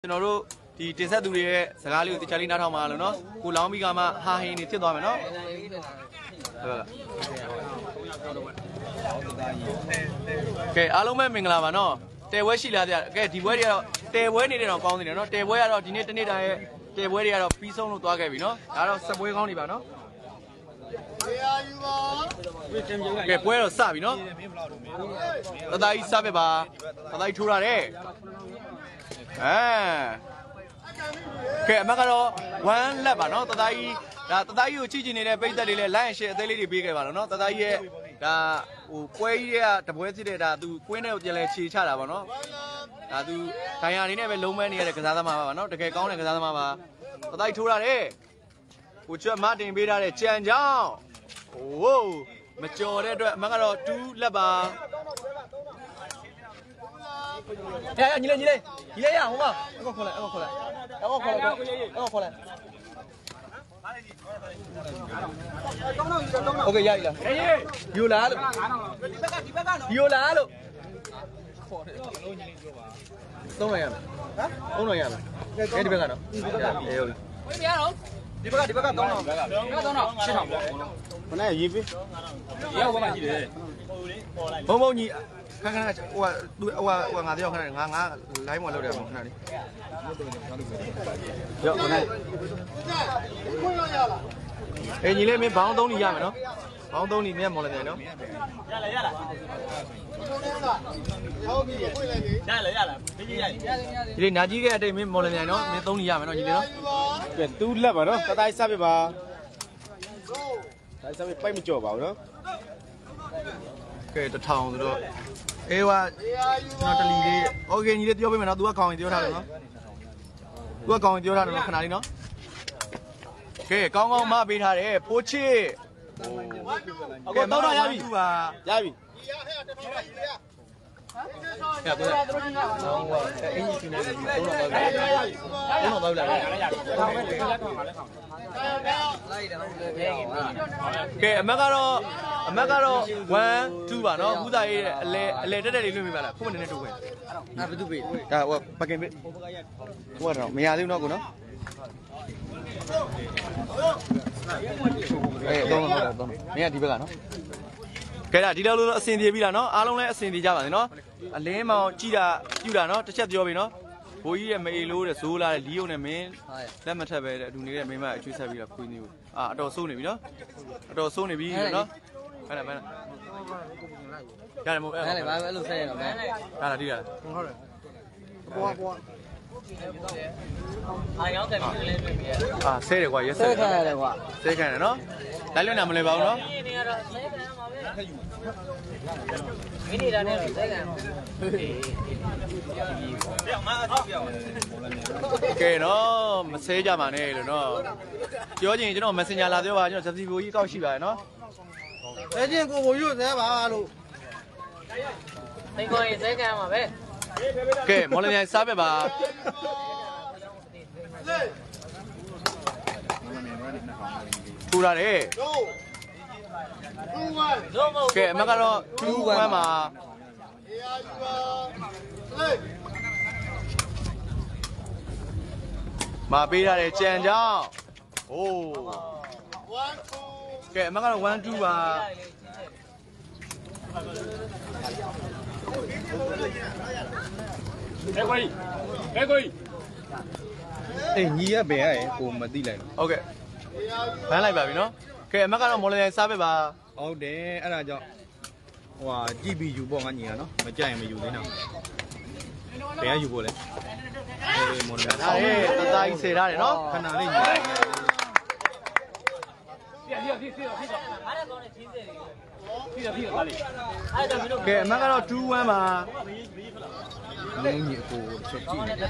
ကျွန်တော်တို့ဒီတင်ဆက်သူတွေရဲ့စကားလေးကိုတခြားလေးနားထောင်ပါလို့နော်ကိုလောင်းပြီးကမှဟာဟင်းနေဖြစ်သွားမယ်နော်ကဲအားလုံးပဲမင်္ဂလာပါနော်တဲပွဲရှိလားဗျကဲဒီပွဲတွေကတော့တဲပွဲနေတယ်တော့ကောင်းနေတယ်နော်တဲပွဲကတော့ဒီနေ့တနေ့တိုင်းရဲ့တဲပွဲတွေကတော့ပြီးဆုံးလို့သွားခဲ့ပြီနော်ဒါတော့ဆက်ပွဲကောင်းနေပါနော်ကဲပွဲတော့စပြီနော်တသားကြီးစပဲပါတသားကြီးထိုးရတယ်ကဲအမကတော့1လက်ပါနော်တသားကြီးဒါတသားကြီးကိုကြည့်ကြည့်နေတဲ့ပိတ်သက်တွေလည်း line share အသေးလေးတွေပေးခဲ့ပါတော့နော်တသားကြီးရဲ့ဒါဟိုပွဲကြီးတွေကတပွဲစစ်တဲ့ဒါသူကွင်းထဲကိုပြန်လဲခြေချတာပါနော်ဒါသူဒိုင်ယာအနေနဲ့ပဲလုံးမဲနေရတဲ့ကစားသမားပါနော်တကယ်ကောင်းတဲ့ကစားသမားပါတသားကြီးထိုးရတယ်ကိုကျွတ်မတင်ပေးထားတဲ့ကြံကြောင်းဟိုးမကြော်တဲ့အတွက်အမကတော့2လက်ပါညီလေးရဟိုမှာအကောခေါ်လိုက်โอเคရပြီလားယူလာလို့ယူလာလို့300ရမယ်ဟမ်300ရမယ်ဒီဘက်ကနော်ဟုတ်လားမရတော့ဒီဘက်က30008000ခဏရေးပေးရောက်ပါမှကြည့်တယ်ဘုံကြီးခဏဟိုငါတယောက်ခဏငါ live မှာလုပ်တယ်ခဏလေးရောခဏညီလေးမင်းဘောင်း3နေရမယ်နော်ဘောင်း3နေမြတ်မော်လည်းတယ်နော်ရလားဒီနာကြီးကအတိတ်မင်းမော်လည်းတယ်နော်မင်း3နေရမယ်နော်ညီလေးနော်ကဲတူးလက်ပါနော်တတိုင်းစပ်ပြပါတိုင်းစပ်ပြပိုက်မကြော့ပါဘူးနော်ကဲ1000ဆိုတော့အေးဝါကျွန်တော်တလီလေးโอเคညီလေးပြောပေးမယ်နော် तू ကခေါင်းရင်ပြောထားတယ်နော် तू ကခေါင်းရင်ပြောထားတယ်နော်ခဏလေးနော်ကဲကောင်းကောင်းမပေးထားတယ်ဖိုးချစ်ကဲတော့ရပြီရပြီရကိုရအင်းကြီးနေတယ်တော့တော့လာကဲအမက်ကတော့1 2ပါနော်ဦးသားရေးအလဲတက်လေးလွှင့်ပေးပါလားခုမှနည်းနည်းတိုးဝင်ဒါဘယ်သူပေးဒါဟိုပကင်ပေးဟိုကတော့မရသေးဘူးနော်ကိုနော်တော့မင်းကဒီဘက်ကနော်ကဲဒါဒီလောက်လို့အဆင်ပြေပြီလားနော်အားလုံးလည်းအဆင်ပြေကြပါစေနော်အလင်းမောင်ကြည်တာပြူတာနော်တစ်ချက်ပြောပြီနော်ဘိုးကြီးရဲ့မေလို့တဲ့ဇိုးလာတဲ့လီယုံနဲ့မင်းလက်မထက်ပဲတဲ့အတူနေတဲ့မိမအချွေးဆက်ပြီးတော့ခွေးနေဘူးအတော်စိုးနေပြီနော်အတော်စိုးနေပြီနော်ဘယ်နဲ့ရတယ်မို့အဲ့လေဘာပဲအဲ့လိုဆက်ရတော့မယ်ဟာလားဒီလားဟုတ်တယ်ပွားရောက်တယ်မလေးတွေ့ပြီဆဲတယ်ကွာရက်ဆဲခံရတယ်ကွာဆဲခံရတယ်နော်လိုက်လွတ်နာမလဲပါဘူးနော်နေရတော့ဆဲခံမှာပဲမိနေတာနဲ့တော့ဆဲခံကဲနော်မဆဲကြပါနဲ့လို့နော်ပြောချင်ကျွန်တော် Messenger လာပြောပါကျွန်တော် Jeffy ဘိုးကြီးကောက်ရှိပါတယ်နော်ဆဲချင်းကိုဘိုးရွတ်ဆဲပါလို့သိကောရင်ဆဲခံမှာပဲကဲမော်လမြိုင်စားပဲပါထူရတယ်ကဲအမကတော့2-1ပါမပေးရတယ်ကြံကြောင်းဟိုးကဲအမကတော့1-2ပါအေးညီရဘယ်ရကိုမသိလိုက်ဟုတ်ကဲ့ဘန်းလိုက်ပါပြီနော်ကဲအမကတော့မော်လမြိုင်စားပဲပါဟုတ်တယ်အဲ့ဒါကြောင့်ဟိုဟာကြည့်ပြီးယူပေါ့ငါညီရနော်မကြိုက်ရင်မယူသေးတော့ဘယ်ကယူဖို့လဲအေးမော်လမြိုင်ဒါလေးတသားကြီးဆယ်ထားတယ်နော်ခဏလေးညီကဲအမကတော့2-1ပါလင်းကြီးအကိုချက်ကြည့်နေ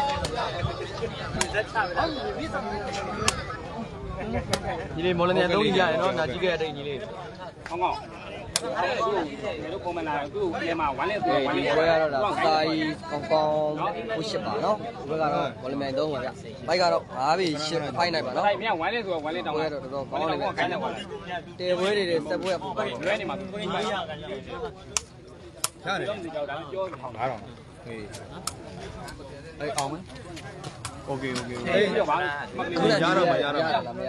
ညီလေးမော်လမြိုင်3ကြီးရတယ်နော်ငါကြည့်ခဲ့တဲ့ညီလေးကောင်းတို့ပုံမှန်လာသူ့ပြန်မှာ1လက်ဆို1လက်ပွဲကတော့ဒါစာကြီးကောင်းကိုရှစ်ပါနော်ဘယ်ကတော့မော်လမြိုင်3ပါဗျဘိုက်ကတော့5ပြီရှစ်ဖိုက်နိုင်ပါနော်ဘိုက်မြန်1လက်ဆို1လက်တောင်းပွဲတော့တော်တော်ကောင်းတယ်ဗျခိုင်းတယ်ပါတဲပွဲတွေစက်ပွဲပူပါလွဲနေမှာသူကိုင်းပါရတယ်ကြောက်တာပြော 9000ဟေးအဲ့အောင်မယ်โอเคအေးပြောပါရတော့မရတော့မရတ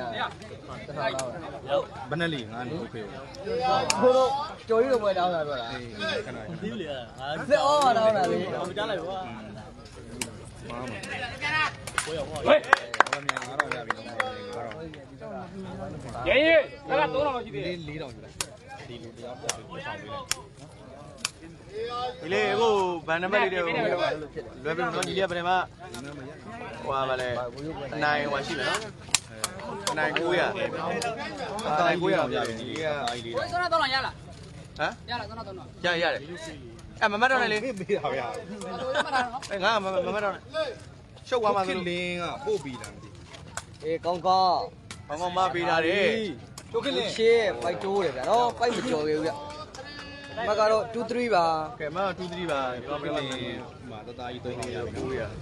ဘော့ယ်နဲ့လီငါโอเคဘိုးတို့ကြော်ရီတို့ပွဲတောင်းတာပြောတာအေးခဏဒီလေစစ်အော်တောင်းတာလေမကြားလိုက်ဘူးကွာမားမှာဟေးဘာမြန်ငါတော့ရပြီတော့ငါတော့ရေးရေးအဲ့ဒါ3000လောက်ရှိသေးတယ် 4000ယူလိုက်ဒီလူတရားပေါ်ပြီးဆောင်ပေးလိုက်ဒီလေအခုဗန်နံပါတ်လေးတွေကိုလွယ်ပြီနော်ဒီလေးကဘယ်မှာဟိုပါလဲနိုင်ဟိုရှိတယ်နော်နိုင်900နိုင်900ရပြီဒီကအားကြီးလေး 3000တော့ရလားဟမ်ရလား3000တော့ရတယ်အဲ့မမတ်တော့နဲ့လေပေးတာဗျာအဲ့ငါမမတ်တော့နဲ့ရှုပ်သွားမှာဆိုလင်းကပို့ပြီးတာမသိအေးကောင်းကောင်းဘောင်းကောင်းမပေးတာတဲ့ကျိုးကလေးရှေ့ပိုက်တိုးတယ်ဗျာနော်ပိုက်မကြော်ခဲ့ဘူးဗျမကတော့2 3ပါကဲမ2 3ပါပြောပြလလိုက်င်းမှာတသားကြီး300ရပြီ 900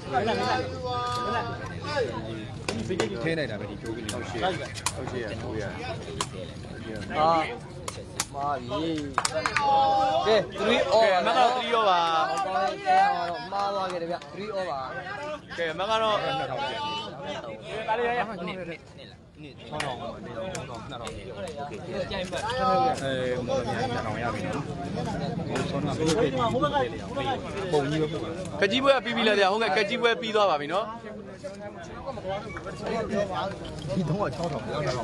ထဲလိုက်တာပဲဒီကျိုးကလေးဟုတ်ရှေ့ဟုတ်ရှိရ900 ဟာမာပြီကဲ3 all ကဲမကတော့3ရောပါကောင်းတယ်တော့မှားသွားခဲ့တယ်ဗျ3 all ပါကဲမကတော့ 2000ပြန်ပြီဒါလေးရရနှစ်1000ပါ2000 2000 โอเคကြိုင်ပါမော်လမြိုင်2000ရပြီနော်ဆောင်းမှာပေးပေးပုံကြီးပဲပို့ပါကကြီးပွဲပြီးပြီလားဗျဟုတ်ကဲ့ကကြီးပွဲပြီးသွားပါပြီနော်ဒီတော့6000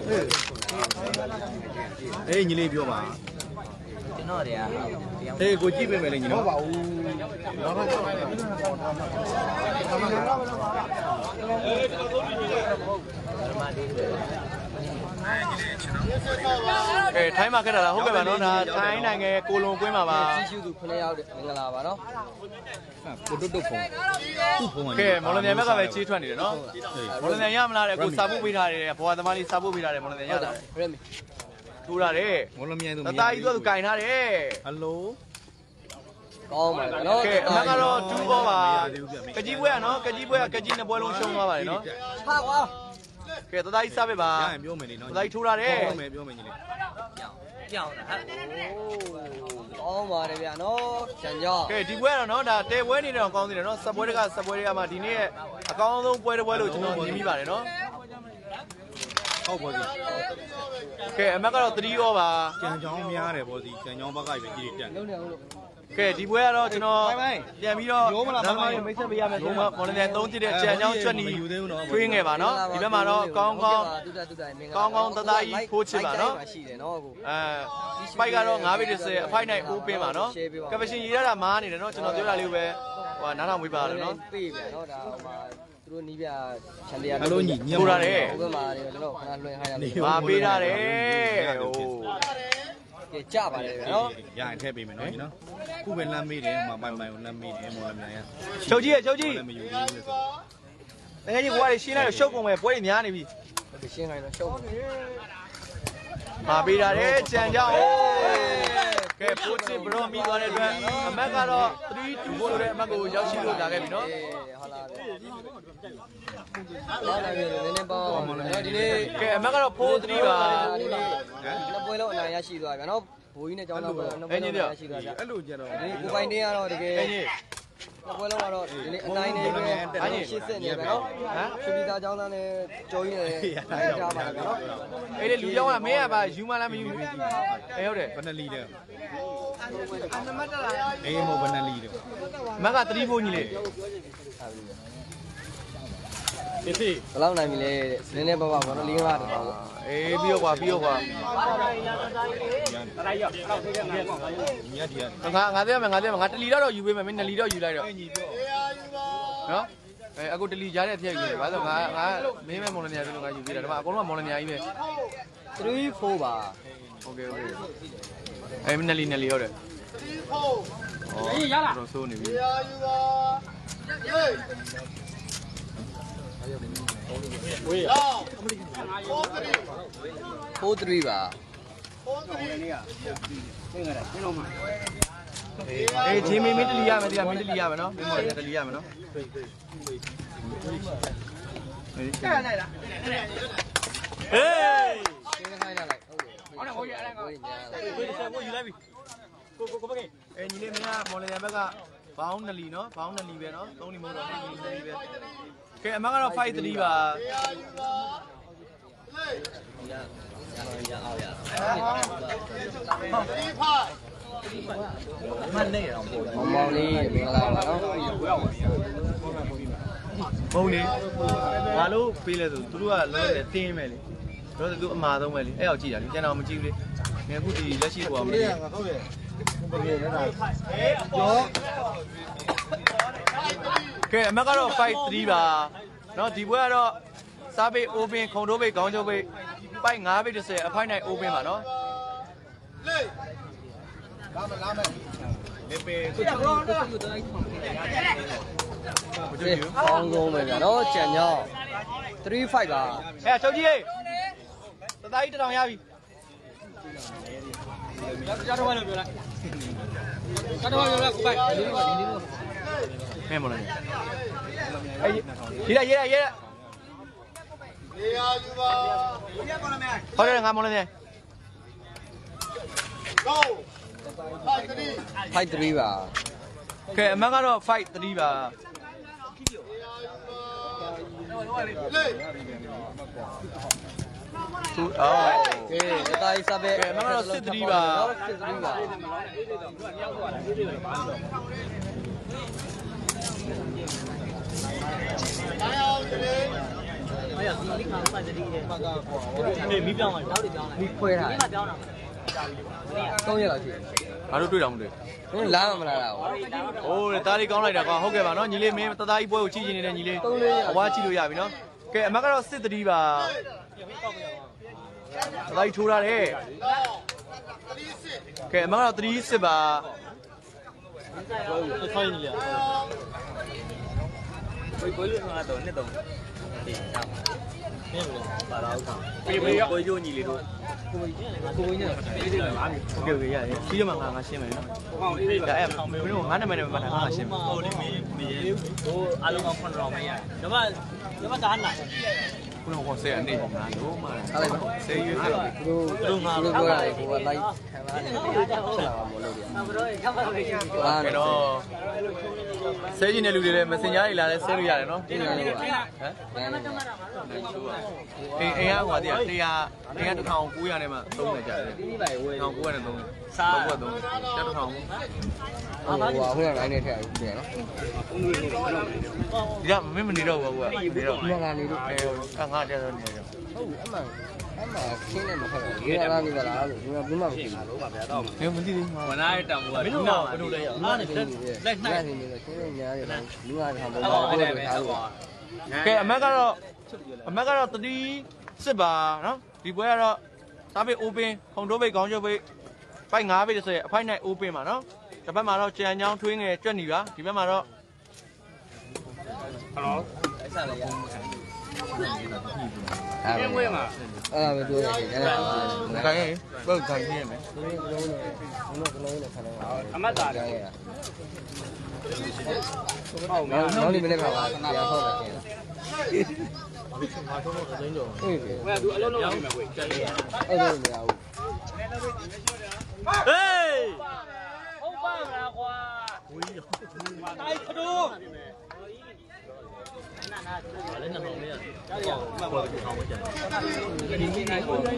အေးညီလေးပြောပါကျွန်တော်တွေကအေးကိုကြည့်ပေးမယ်လေညီနော်ဟုတ်ပါဘူးကဲထိုင်းမှာခက်တာလားဟုတ်ကဲ့ပါနော်ဒါထိုင်းနိုင်ငံကိုလုံကွင်းမှာပါကြီးစုသူ9ယောက်တဲ့မင်္ဂလာပါနော်ကိုတုတ်တုတ်ဖုန်းသူ့ဖုန်းကဲမော်လမြိုင်ဘက်ကပဲချေးထွက်နေတယ်နော်မော်လမြိုင်ရမလားတဲ့ကိုစာဖို့ပေးထားတယ်ဘွာသမားလေးစာဖို့ပေးထားတယ်မော်လမြိုင်ရတာရမီထိုးထားတယ်မော်လမြိုင်သူတသားကြီးသူကင်ထားတယ်ဟယ်လိုကောင်းပါနော်ကဲအမကတော့2ဘောပါကကြီးပွဲကနော်ကကြီးပွဲကကကြီးနှစ်ပွဲလုံးရှုံးသွားပါတယ်နော်ဟာကွာကဲတသားကြီးစားပေးပါရရင်ပြောမယ်လေနော်တသားကြီးထိုးထားတယ်ပြောမယ်ညီလေးကောင်းပါတယ်ဗျာနော်ကျန်ကြောကဲဒီပွဲကတော့နော်ဒါတဲပွဲနေတော့ကောင်းသေးတယ်နော်စပွဲတွေကစပွဲတွေကမှဒီနေ့အကောင်းဆုံးပွဲတစ်ပွဲလို့ကျွန်တော်မြင်မိပါတယ်နော်ဟုတ်ပါပြီကဲအမကတော့3ရောပါကြံချောင်းများတယ်ဗောစီကြံချောင်းဘက်ကပဲကြီးတက်လုံးနေအောင်လို့ကဲဒီပွဲကတော့ကျွန်တော်ပြန်ပြီးတော့နာမည်မိတ်ဆက်ပေးရမယ်ဆိုတော့မော်လမြိုင်3ကြည့်တဲ့ကြံချောင်းကျွတ်နီထွေးငယ်ပါနော်ဒီဘက်မှာတော့ကောင်းကောင်း ကောင်းကောင်းတသားကြီးဖိုးချစ်ပါနော်ရှိတယ်နော်ကိုစပိုက်ကတော့9ဘိတ်30အဖိုက်နိုင်အိုးပင်းပါနော်ကပရှင်ရေးရတာမားနေတယ်နော်ကျွန်တော်ပြောတာလေးပဲဟိုနားထောင်ပေးပါလို့နော်ပေးပြန်နော်ဒါဟိုမှာသူတို့နီးပြချန်ပီယံဟယ်လိုညီညထိုးထားတယ်ဟိုဘက်မှာလည်းကျွန်တော်ခဏလွှင့်ခိုင်းရမယ်မာပေးထားတယ်ဟိုကဲကြပါတယ်ဗျာနော်ရရင်ထည့်ပေးမယ်နော်ညီနော်ခုပဲလမ်းမေးတယ်ဟိုမှာပိုင်ကိုလမ်းမေးတယ်မော်လမြိုင်ရချုပ်ကြီးရချုပ်ကြီးလည်းမယူသေးဘူးဆိုတကယ်ကြီးဘွားတွေရှင်းလိုက်တော့ရှုပ်ကုန်ပဲပွဲတွေများနေပြီဒီရှင်းခိုင်းတော့ရှုပ်ပါမာပေးထားတယ်ကြံကြောင်းကဲပိုးချစ်ဘရောမီသွားတဲ့အတွက်အမက်ကတော့3-2ဆိုတဲ့အမက်ကိုရောက်ရှိလို့လာခဲ့ပြီနော်ဟုတ်လားလာလာပြီနည်းနည်းပေါ့ဒီနေ့ကဲအမက်ကတော့4-3ပါဒီနေ့နှစ်ပွဲလုံးအနိုင်ရရှိသွားပြီနော်ဘိုးကြီးနဲ့ကျောင်းသားပွဲနှစ်ပွဲလုံးရရှိသွားကြအဲ့လိုကြတော့ဒီကိုပိုင်တင်းကတော့တကယ်အင်းကြီးနှစ်ပွဲလုံးကတော့ဒီနေ့အနိုင်နဲ့ပဲရှစ်စစ်နေပဲနော်ဟမ်ချူပီသားကျောင်းသားနဲ့ကြော်ကြီးနဲ့နိုင်ကြပါလားနော်အဲ့ဒီလူကြောင်းကမင်းကပါယူမလားမယူဘူးအေးဟုတ်တယ်ဘယ်နှလီတဲ့အေးမို့ဘယ်နှလီတဲ့မက်က3ဖို့ညီလေးဒီစီဘယ်လောက်နိုင်ပြီလဲနည်းနည်းပါပါဘောနော်၄-၅ပါတော့ပေါ့အေးပြီးတော့ကွာပြီးတော့ကွာဒါရောတော့သေးတယ်ငါပေါ့ညီရဒီကငါသေးမယ်ငါတလီတော့ယူပေးမယ်မင်း2လီတော့ယူလိုက်တော့အဲ့ညီပြောနော်အဲအခုတလီကြားတဲ့အထက်ယူတယ်ဘာလို့ငါမင်းမဲမော်လမြိုင်ပြီးတော့ငါယူပေးတာဒါမှအကုန်လုံးကမော်လမြိုင်ကြီးပဲ 3-4ပါโอเคအဲမင်း2လီဟုတ်တယ်အေးရလားတော့ဆိုးနေပြီ 4-3ပါအေးဂျီမီမင်းတလီရမယ်တရားမင်းတလီရမယ်နော်မင်းမော်လမြိုင်တလီရမယ်နော်ကဲနိုင်လားဟေးရှင်းခိုင်းလာလိုက်ဟုတ်တယ်ဟုတ်တယ်ဟိုရအဲ့ဒါကိုညာလိုက်ကိုယ်ဆက်ကိုယူလိုက်ပြီကိုပဲအေးညီလေးမင်းကမော်လမြိုင်ဘက်ကဘောင်းနလီနော်ဘောင်းနလီပဲနော်3လီမဟုတ်တော့2လီပဲကဲအမကတော့5 3ပါမန်နေရောမောင်လေးမင်္ဂလာပါနော်ဘုံလေးငါလို့ပေးလဲဆိုသူတို့ကလောတယ်တင်းမယ်လေတော့သူအမှားဆုံးပဲလေအဲ့ရောက်ကြည့်တာလေကျန်တော်မကြည့်ဘူးလေငါခုဒီလက်ရှိပေါ်မှာဟုတ်တယ်ကဲအမကတော့5 3ပါနော်ဒီဘွဲကတော့စားပိတ် open ခုံတိုးပိတ်ခေါင်းချုပ်ပိတ်ပိုက်9ပိတ်30အဖိုက်နိုင် open ပါနော်လေပေကိုကြောက်တော့ကောင်းဆုံးပဲဗျာနော်ကြံညောင်း35ပါအဲ့ချုပ်ကြီးတသားကြီး1000ရပြီရတော့လို့ပြောလိုက်ရတော့ပြောလိုက်ကိုပိုက်မဲမလားအေးရေးရရေးရနေရာယူပါဟုတ်တယ်ငါမလို့နေ go 5 3ပါကဲအမကတော့5 3ပါသူအော်ကဲတတိုင်းစပဲအမကတော့စစ်3ပါစစ်3ပါမီးပြောင်းလာတော့ပြောင်းလာမီးခွဲထားတယ်ပြောင်းလာ3ရက်လောက်ရှိတယ်ဘာလို့တွေ့တော့မတွေ့ဘူးလမ်းမလာတာဟိုးတားလေးကောင်းလိုက်တာကွာဟုတ်ကဲ့ပါနော်ညီလေးမင်းတသားကြီးပွဲကိုကြည့်ချင်နေတဲ့ညီလေးအဝါကြည့်လို့ရပြီနော်ကဲအမကတော့စစ်3ပါတသားကြီးထိုးထားတယ်ကဲအမကတော့3 စစ်ပါခိုင်းနေရဘယ်လိုလဲတော့နှစ်တော့ပါတော့ပြေပြေကိုညိုညီလေးတို့ကိုညိုโอเคရတယ်စီးရမှာငါရှင်းမယ်နော်ဒါအဲ့မင်းတို့ငါနာမည်နဲ့ပတ်တာငါရှင်းမယ်ဟိုလေမင်းဟိုအားလုံးက9ရောင်မရတယ်ဒါမှကားလာခုနကဆဲအနေငါတို့မှာအားလိုက်ပါဆဲရွေးတယ်တို့ငါတို့ပြောရတယ်ကိုကလိုက်ခံပါတယ်ဆက်လာမှာမလို့ဗျာဘရောရောက်ပါလိမ့်မယ်ဘာတော့ဆဲကြီးတဲ့လူတွေလည်းမစင်ကြားတွေလာလဲဆဲလို့ရတယ်နော်ဟမ်အိမ်ကဟိုဟာတရား1900နဲ့မှ30ကျတယ်1900နဲ့30စားဘုတ်30တက်1000ဟိုဟိုကနေထည့်ရတယ်ပြန်နော်ဒီကမင်းမနေတော့ဘူးကွာနေတော့ငါနေတော့ငါတက်တော့နေတော့ဟုတ်အမှန်ခင်းနေမှာခက်တယ်ဒီကလာနေပါလားလို့ဘယ်မှမသိဘူးလို့ပါဗျာတော့မသိသေးဘူးဝနာရဲ့တောင်ကမင်းတို့ကဘယ်လိုလဲရငါနဲ့လက်နှိုက်နေတယ်ခင်းနေညားတယ်လူငါထောင်ပေါ်တော့အဲ့ဒါပဲဟုတ်ပါကဲအမက်ကတော့3စစ်ပါနော်ဒီပွဲကတော့စားပိတ် open ခုံတိုးပိတ်ခေါင်းချုပ်ပိတ်ပိုက်9ပိတ်30အဖိုက်နိုင် open ပါနော်ဒီဘက်မှာတော့ကြံချောင်းထွေးငယ်ကြွက်နေပါဒီဘက်မှာတော့ဟယ်လိုအဲ့စားလေးရအဲ့ဝဲမှာအဲ့ဒါပဲပြောရတယ်အဲ့ဒါခိုင်းဘယ်ခိုင်းနေမလဲကလုံးနဲ့ခဏအမတ်တာတယ်ဟုတ်မယ်နောက်နေ့မနေ့ကပါတရားဟောတယ်ဘာဆုံးတော့အစိမ်းတော့ဟေးဝဲသူအလုံးလုံးရောက်မယ်ကွကြက်ရအဲ့ဒါမရဘူးဟေးဟုတ်ပါမလားကွာဝေးတိုင်းခတို့လည်းနမောင်လေးရတယ်ကြားရမှာပေါ်ထောင်းမကြတယ်ဒီနေ့ကိုဝေး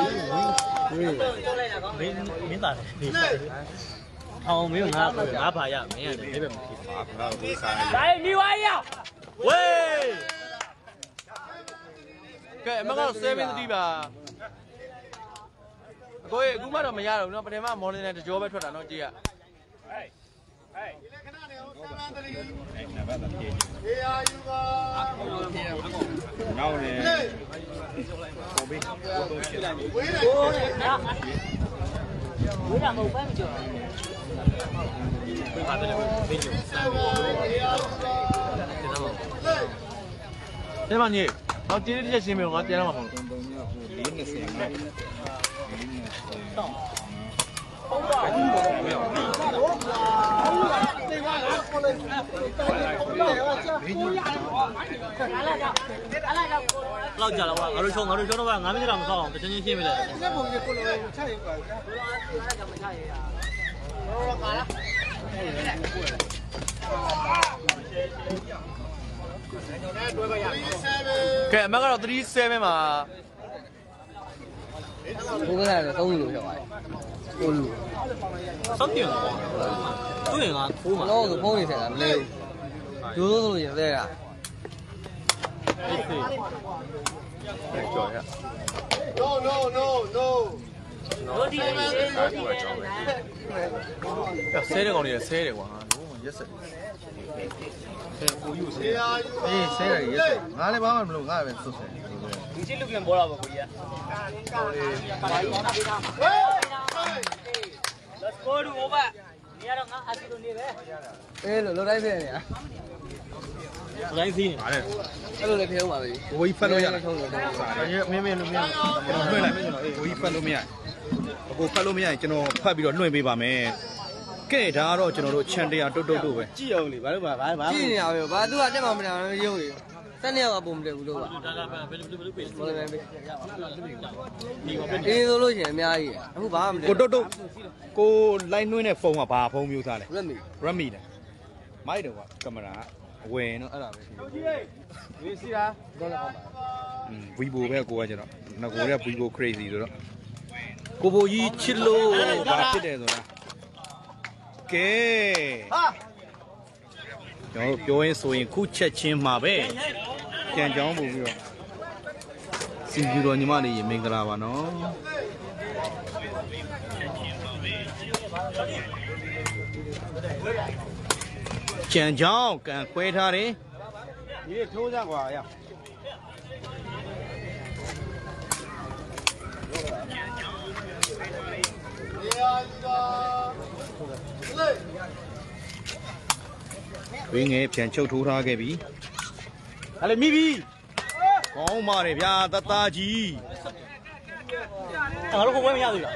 မင်းသားနေထောင်းမင်းငါဘာရမင်းရတယ်ဒီဘက်မှာဖြစ်ပါဘာလို့စားလဲတိုင်းဒီဝါရဝေးကဲအမကတော့73ပါအကိုအခုမှတော့မရတော့ဘူးเนาะပထမမော်ဒယ်နဲ့တကြောပဲထွက်တာเนาะကြည့်ရဟေးခဏနေအောင်ဆရာတရီနံပါတ်3ပြေးအေးအာယူပါနောက်နေပေါ်ပြီးတော့ရှင်းလိုက်ဝေးတယ်ဝေးတာမဟုတ်ပဲမကြောက်ဘူးပါတယ်ဘယ်လိုစမ်းပါနေတော့တင်းတင်းရှင်းမယ်ငါပြန်လာမှာမဟုတ်ဘူးတော့ဟုတ်ပါဘူးလောက်ကြတော့ငါတို့ချုံတော့9မိနစ်တော့မဆောက်အောင်တချင်းချင်းရှင်းပေးလိုက်ဒီပုံကြီးကိုလိုချရပါဘူးမချရရကဲအမကတော့37မှာဘိုးကလည်း3လူဖြစ်သွားတယ်ကိုလူစောက်တင်တော့သူ့ရင်ကခိုးမှာတော့ဖုန်းနေဆက်တာမလဲဒိုးဆိုရင်လဲတာကြော်ရ No, no, no, no. ဆဲတဲ့ကောင်တွေဆဲတယ်ကွာလုံးဝရက်စက်အေးဆဲတယ်ရက်စက်ငါလည်းဘာမှမလုပ်ငါပဲစွတ်ဆဲဒီချင်းလူပြန်ပေါ်လာပါကိုကြီး Let's go to over နေရတော့ငါအစီလိုနေပဲအေးလို့လိုတိုင်းဖြစ်နေတာတိုင်းစီးနေပါလေအဲ့လိုလည်းဖြစ်အောင်ပါပဲဘိုးကြီးဖတ်လို့ရလားထုံးလို့ထုံးလို့မင်းလို့မင်းလွှင့်လိုက်မယ်ကျွန်တော်ဘိုးကြီးဖတ်လို့မရဘူးဖတ်လို့မရရင်ကျွန်တော်ဖတ်ပြီးတော့လွှင့်ပေးပါမယ်ကဲဒါကတော့ကျွန်တော်တို့ချန်တရားတုတ်တုတ်ပဲကြည့်အောင်လေဘာလို့ဘာကြည့်နေရပဲဘာသူကတက်မှမနာရုပ်ရည်တက်နေရကပုံမတက်ဘူးလို့ပါဘယ်လိုပဲအေးဆိုလို့ရှိရင်အများကြီးအခုဘာမှမတက်ကိုတုတ်တုတ်ကိုလိုက်နှွှင်းတဲ့ဖုန်းကဘာဖုန်းမျိုးသားလဲရက်မီ Redmi နဲ့မိုက်တော့ကကင်မရာအဝယ်နော်အဲ့ဒါပဲဒီစီတာတော့လည်းကောင်းပါ Vivo ပဲကိုကကျတော့ငါကိုက Vivo crazy ဆိုတော့ကိုဘိုကြီးချစ်လို့ဘာဖြစ်တယ်ဆိုတာကဲကျွန်တော်ပြောရင်ဆိုရင်ခုချက်ချင်းမှာပဲကြံကြောင်းပို့ပြီးတော့စီပြူတော်ညီမလေးရေမင်္ဂလာပါနော်ကြံကြောင်းကန်ခွဲထားတယ်ဒီထိုးကြကွာရဝင်းငယ်ပြန်ချုပ်ထိုးထားခဲ့ပြီဒါလေမိပြီကောင်းပါတယ်ဗျာတသားကြီးငါတို့ကိုပွဲမရသေးလား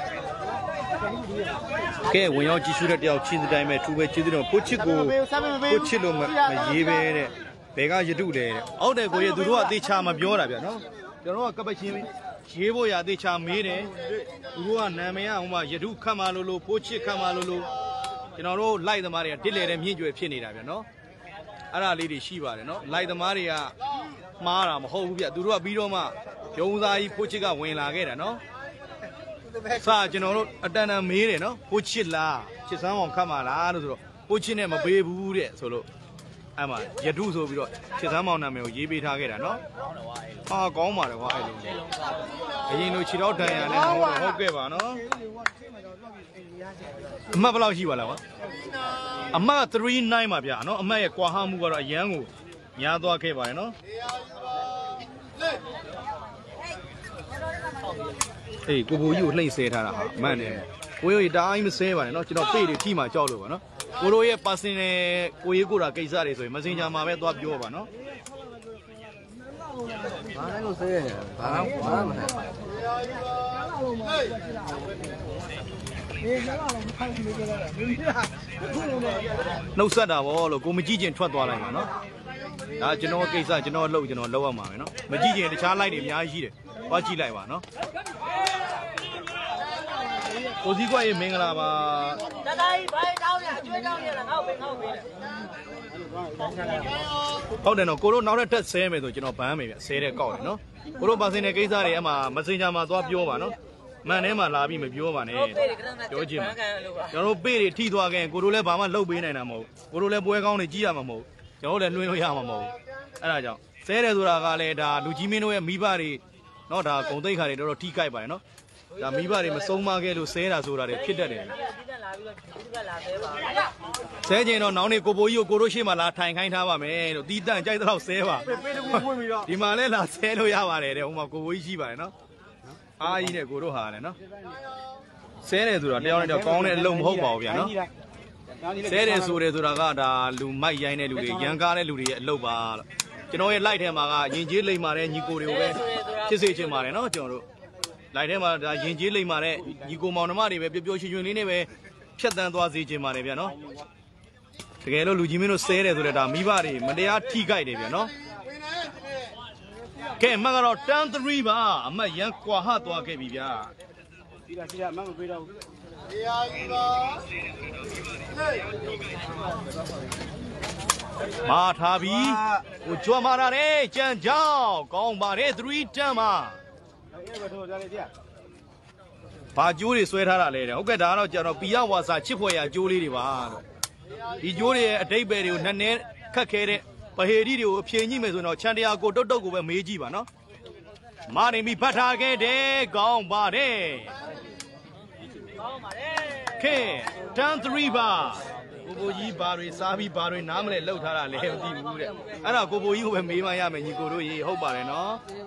ကဲဝင်ရောက်ကြည့်ရှုတဲ့တယောက်ချင်းစတိုင်းပဲထူပဲကျေးဇူးတော်ဖို့ချစ်ကိုဖို့ချစ်လို့မရေးပဲတဲ့ဘယ်ကရတုလဲတဲ့အောက်တယ်ကိုရသူတို့ကအသေးချာမပြောတာဗျာနော်ကျွန်တော်ကကပတ်ချင်းရေးဖို့ရအသေးချာမေးတယ်သူတို့ကနာမည်ကဟိုမှာရတုခတ်မှလို့ဖို့ချစ်ခတ်မှလို့ကျွန်တော်တို့လိုက်သမားတွေကတစ်လေတဲ့မြင့်ကျွယ်ဖြစ်နေတာဗျာနော်အဲ့ဒါလေးတွေရှိပါတယ်နော်လိုက်သမားတွေကမှားတာမဟုတ်ဘူးဗျသူတို့ကပြီးတော့မှရုံစားကြီးဖို့ချစ်ကဝင်လာခဲ့တာနော်စာကျွန်တော်တို့အတန်တန်မေးတယ်နော်ဖို့ချစ်လားချစ်စမ်းအောင်ခတ်မှလားလို့ဆိုတော့ဖို့ချစ်နဲ့မပေးဘူးတဲ့ဆိုလို့အဲ့မှာရတုဆိုပြီးတော့ချစ်စမ်းမောင်နာမည်ကိုရေးပေးထားခဲ့တာနော်ဟာကောင်းပါတယ်ကွာအဲ့လိုအရင်လိုခြေတော့တန်ရလဲဟုတ်ကဲ့ပါနော်အမှတ်ဘယ်လောက်ရှိပါလဲကွာအမှတ်39ပါဗျာနော်အမှတ်ရဲ့ကွာဟမှုကတော့အရန်ကိုညားသွားခဲ့ပါတယ်နော်အေးကိုဘိုကြီးကိုလှိမ့်ဆဲထားတာဟာမှန်တယ်ကိုရိုးကြီးတအားကြီးမဆဲပါနဲ့နော်ကျွန်တော်ပေ့တွေထိမှကြောက်လို့ပါနော်ကိုရိုးရဲ့ personal ကိုရေးကိုတာကိစ္စတွေဆိုရင် Messenger မှာပဲသွားပြောပါနော်ဘာလဲလို့ဆဲရဘာမှမနိုင်နှုတ်ဆက်တာဗောလို့ကိုမကြည့်ချင်းထွက်သွားလိုက်ပါနော်ဒါကျွန်တော်ကိစ္စကျွန်တော်လုပ်ရမှာပဲနော်မကြည့်ချင်းတခြား like တွေအများကြီးရှိတယ်သွားကြည့်လိုက်ပါနော်ကိုစည်းကွက်ရေမင်္ဂလာပါတတိုင်းဘိုင်းတောင်းရအကျွေးတောင်းရလားငါ့ကိုပေးဟုတ်တယ်နော်ကိုတို့နောက်ထပ်ဆဲမယ်ဆိုကျွန်တော်ဗန်းမယ်ဗျဆဲတဲ့ကောက်တယ်နော်ကိုတို့ပါစင်တဲ့ကိစ္စတွေအမှ Messenger မှာသွားပြောပါနော်မှန်ထဲမှာလာပြီးမပြောပါနဲ့ပြောချင်ပါကျွန်တော်တို့ပေ့တွေထိသွားခဲ့ရင်ကိုတို့လည်းဘာမှလုပ်ပေးနိုင်တာမဟုတ်ကိုတို့လည်းပွဲကောင်းတွေကြီးရမှာမဟုတ်ကျွန်တော်တို့လည်းလွှင့်လို့ရမှာမဟုတ်အဲ့ဒါကြောင့်ဆဲတယ်ဆိုတာကလည်းဒါလူကြီးမင်းတို့ရဲ့မိဘတွေနော်ဒါဂုံသိက္ခာတွေတော်တော်ထိကြိုက်ပါတယ်နော်ဒါမိဘတွေမဆုံးမခဲ့လို့ဆဲတာဆိုတာတွေဖြစ်တတ်တယ်ဆဲကျင်တော့နောင်နေကိုဘိုးကြီးကိုကိုတို့ရှေ့မှာလာထိုင်ခိုင်းထားပါမယ်လို့တီးတန့်ကြိုက်တော့ဆဲပါဒီမှာလဲလာဆဲလို့ရပါတယ်တဲ့ဟိုမှာကိုဘိုးကြီးရှိပါတယ်နော်အားကြီးနဲ့ကိုတို့ဟာလည်းနော်ဆဲတယ်ဆိုတာတယောက်နဲ့တယောက်ကောင်းတဲ့အလုပ်မဟုတ်ပါဘူးဗျာနော်ဆဲတယ်ဆိုတယ်ဆိုတာကဒါလူမိုက်ရိုင်းတဲ့လူတွေရန်ကားတဲ့လူတွေရဲ့အလုပ်ပါလို့ကျွန်တော်ရဲ့ live ထဲမှာကရင်ကျေးလိမ်မာတဲ့ညီကိုတွေကိုပဲဖြစ်စေချင်ပါတယ်နော်ကျွန်တော်တို့ live ထဲမှာဒါရင်ကျေးလိမ်မာတဲ့ညီကိုမောင်နှမတွေပဲပျော်ပျော်ရွှင်ရွှင်လေးနဲ့ပဲဖြတ်တန်းသွားစေချင်ပါတယ်ဗျာနော်တကယ်လို့လူကြီးမင်းတို့ဆဲတယ်ဆိုတဲ့ဒါမိဘတွေမတရားထိကြိုက်တယ်ဗျာနော်ကဲအမှတ်ကတော့တန်3ပါအမှတ်ရန်ကွာဟသွားခဲ့ပြီဗျာစီတာအမှတ်မပေးတော့ဘူးမာထားပြီဟိုကြွမာရတယ်ကြံကြောင်းကောင်းပါတယ်3တန်းမှာဘာကျိုးတွေဆွဲထားတာလဲတဲ့ဟုတ်ကဲ့ဒါကတော့ကျွန်တော်ပီယဝါစာချစ်ဖွယ်ရကျိုးလေးတွေပါလို့ဒီကျိုးတွေရဲ့အတိတ်ပဲတွေကိုနည်းနည်းခက်ခဲတဲ့ပဟေရီတွေကိုအဖြေညှိမယ်ဆိုရင်တော့ချန်တရားကိုတုတ်တုတ်ကိုပဲမေးကြည့်ပါနော်မာနေပြီဖတ်ထားခဲ့တယ်ကောင်းပါတယ်ခေတန်း3ပါကိုကြီးဘာတွေစားပြီးဘာတွေနားမလဲလှုပ်ထားတာလဲမသိဘူးတဲ့အဲ့ဒါကိုကြီးကိုပဲမေးမှရမယ်ညီကိုတို့ရေဟုတ်ပါတယ်နော်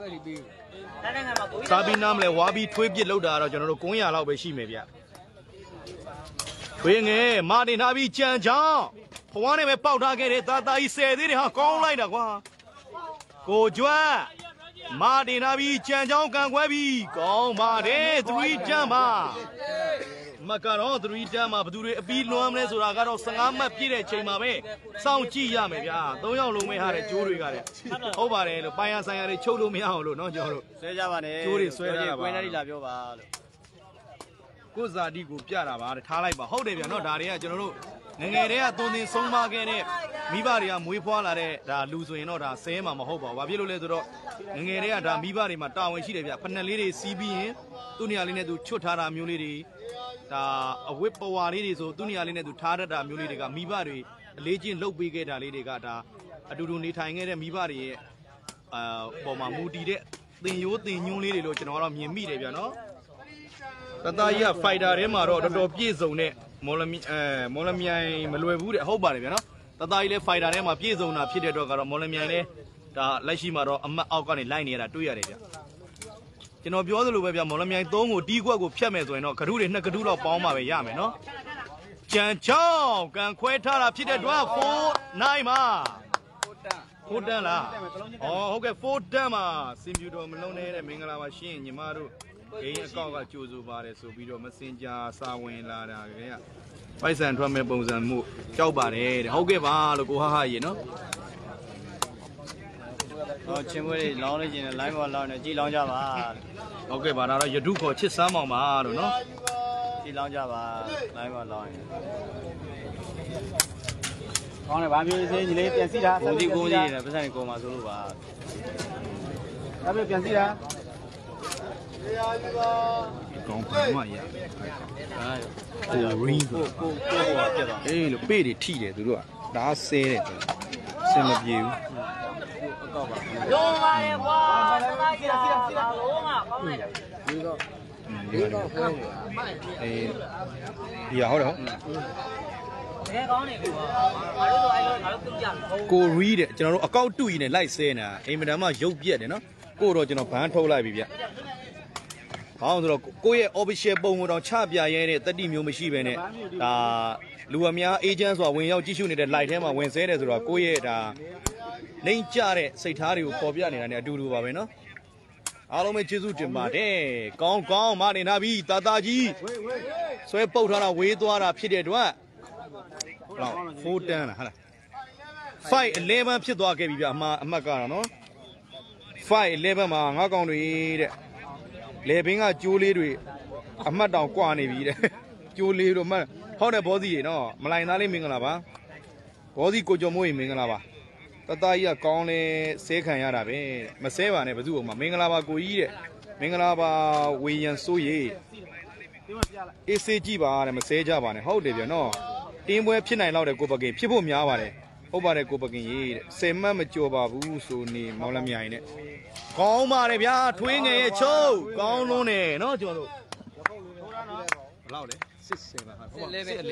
စားပြီးနားမလဲဝါပြီးထွေးပစ်လှုပ်တာတော့ကျွန်တော်တို့900လောက်ပဲရှိမယ်ဗျထွေးငယ်မာတင်ထားပြီးကြံချောင်းဖွားနဲ့ပဲပေါက်ထားခဲ့တယ်သားသားကြီး10သေးတယ်ဟာကောင်းလိုက်တာကွာကိုကျွတ်မာတင်ထားပြီးကြံချောင်းကန်ခွဲပြီးကောင်းပါတယ်3တန်းပါမကတော့3တန်းမှာဘသူတွေအပီးလွှမ်းမလဲဆိုတာကတော့15မှတ်ပြည့်တဲ့အချိန်မှာပဲစောင့်ကြည့်ရမယ်ဗျာ3ယောက်လုံးပဲဟာတဲ့ကျိုးတွေကတဲ့ဟုတ်ပါတယ်လို့ပိုင်ရဆိုင်ရတွေချုပ်လို့မရအောင်လို့နော်ကျွန်တော်တို့ဆွဲကြပါနဲ့ကျိုးတွေဆွဲရပါကွင်းထဲလာပြောပါလို့ကိုဇာတိကိုပြတာပါတဲ့ထားလိုက်ပါဟုတ်တယ်ဗျာနော်ဒါတွေကကျွန်တော်တို့ငငယ်တည်းကသွန်သင်ဆုံးမခဲ့တဲ့မိဘတွေကမွေးဖွားလာတဲ့ဒါလူဆိုရင်တော့ဒါဆဲမှာမဟုတ်ပါဘူး။ဘာဖြစ်လို့လဲဆိုတော့ငငယ်တည်းကဒါမိဘတွေမှာတာဝန်ရှိတယ်ဗျ။ဖက်နှက်လေးတွေစီးပြီးရင်သူ့နေရာလေးနဲ့သူချွတ်ထားတာမျိုးလေးတွေဒါအဝတ်ပဝါလေးတွေဆိုသူ့နေရာလေးနဲ့သူထားတတ်တာမျိုးလေးတွေကမိဘတွေအလေးချင်းလှုပ်ပေးခဲ့တာလေးတွေကဒါအတူတူနေထိုင်ခဲ့တဲ့မိဘတွေရဲ့ပေါ်မှာမူတည်တဲ့သင်ရိုးသင်ညွှန်းလေးတွေလို့ကျွန်တော်ကတော့မြင်မိတယ်ဗျနော်။တသားကြီးကဖိုက်တာထဲမှာတော့တော်တော်ပြည့်စုံတဲ့မော်လမြိုင်မလွယ်ဘူးတဲ့ဟုတ်ပါတယ်ဗျာနော်တသားကြီးလဲဖိုက်တာထဲမှာပြည့်စုံတာဖြစ်တဲ့တော့ကတော့မော်လမြိုင်လဲဒါလက်ရှိမှာတော့အမတ်အောက်ကနေလိုက်နေရတာတွေ့ရတယ်ဗျကျွန်တော်ပြောသလိုပဲဗျမော်လမြိုင်3ကိုတီးခွက်ကိုဖြတ်မယ်ဆိုရင်တော့ကထုတွေ2ကထုတော့ပေါင်းမှာပဲရမယ်နော်ကြံချောင်းကန်ခွဲထားတာဖြစ်တဲ့တော့4 9မှာ4တန်းလားဩဟုတ်ကဲ့4တန်းမှာစင်ပြူတော်မလုံးနေတဲ့မင်္ဂလာပါရှင်ညီမတို့ဂိမ်းအကောက်ကကြိုးစိုးပါတယ်ဆိုပြီးတော့မစင်ကြာစာဝင်လာတာကပိုက်ဆံထွက်မဲ့ပုံစံမှုကြောက်ပါတယ်တဲ့ဟုတ်ကဲ့ပါလို့ကိုဟာရေနော်ဟောချင်းမွေးလောင်းနေခြင်းနဲ့ line ပေါ်လောင်းနေကြည်လောင်းကြပါဟုတ်ကဲ့ပါဒါတော့ယထုခေါ်ချစ်စမ်းမောင်ပါလို့နော်ကြည်လောင်းကြပါ line ပေါ်လောင်းနေကောင်းတယ်ဗာမျိုးစေးညီလေးပြန်စီတာကိုကြီးနဲ့ပတ်စံကိုမှာဆိုလို့ပါဒါပဲပြန်စီတာကောင်းပါမရကိုရင်းကိုပြတ်သွားအေးလို့ပေ့တွေထိတယ်သူတို့ကဒါဆဲတယ်စင်မပြေဘူးအကောက်ပါလုံးပါရဲ့ကွာစီတာလုံးကကောင်းလိုက်တယ်ဒီတော့အေးဒီဟုတ်တယ်တကယ်ကောင်းနေပြီကွာငါတို့ဆိုအဲ့လိုငါတို့ပြုတ်ကြကိုရီးတဲ့ကျွန်တော်တို့အကောက်တူကြီးနဲ့လိုက်ဆဲနေတာအိမ်မတန်မှရုပ်ပြက်တယ်နော်ကိုတော့ကျွန်တော်ဘန်းထုတ်လိုက်ပြီဗျဘာလို့ဆိုတော့ကိုယ့်ရဲ့ official ပုံကိုတော့ချပြရဲတဲ့တတိမျိုးမရှိပဲနဲ့ဒါလူအများ agent ဆိုတာဝင်ရောက်ကြည့်ရှုနေတဲ့ live ထဲမှာဝင်ဆဲတယ်ဆိုတော့ကိုယ့်ရဲ့ဒါနှိမ်ကြတဲ့စိတ်ထားတွေကိုပေါ်ပြနေတာ ਨੇ အတူတူပါပဲเนาะအားလုံးပဲကျေးဇူးတင်ပါတယ်ကောင်းကောင်းမနေနာပြီတာတာကြီးဆွဲပုတ်ထားတာဝေးသွားတာဖြစ်တဲ့အတွက်ဟုတ်လား4တန်းလားဟာလား5 11ဖြစ်သွားခဲ့ပြီဗျအမှတ်ကတော့เนาะ5 11မှာငါးကောင်တွေတဲ့လေဘင်းကကျိုးလေးတွေအမှတ်တောင်ကွာနေပြီတဲ့ကျိုးလေးတို့မှတ်ဟုတ်တယ်ဘောစီတွေနော်မလိုင်သားလေးမင်္ဂလာပါဘောစီကိုကျော်မိုးရင်မင်္ဂလာပါတသားကြီးကကောင်းလဲဆဲခံရတာပဲမဆဲပါနဲ့ဘသူ့အောင်မင်္ဂလာပါကိုကြီးတဲ့မင်္ဂလာပါဝေယံစိုးရေအေးစေးကြည့်ပါတဲ့မဆဲကြပါနဲ့ဟုတ်တယ်ဗျနော်တင်းပွဲဖြစ်နိုင်တော့တဲ့ကိုပကင်ဖြစ်ဖို့များပါတယ်ဟုတ်ပါတယ်ကိုပကင်ရေတဲ့10မှတ်မကျော်ပါဘူးဆိုနေမောင်လမြိုင်နဲ့ကောင်းပါတယ်ဗျာထွေးငယ်ရဲ့ချုပ်ကောင်းလုံးနဲ့နော်ကျွန်တော်တို့ဘယ်လောက်လဲ6 7ဟာဟုတ်ပါ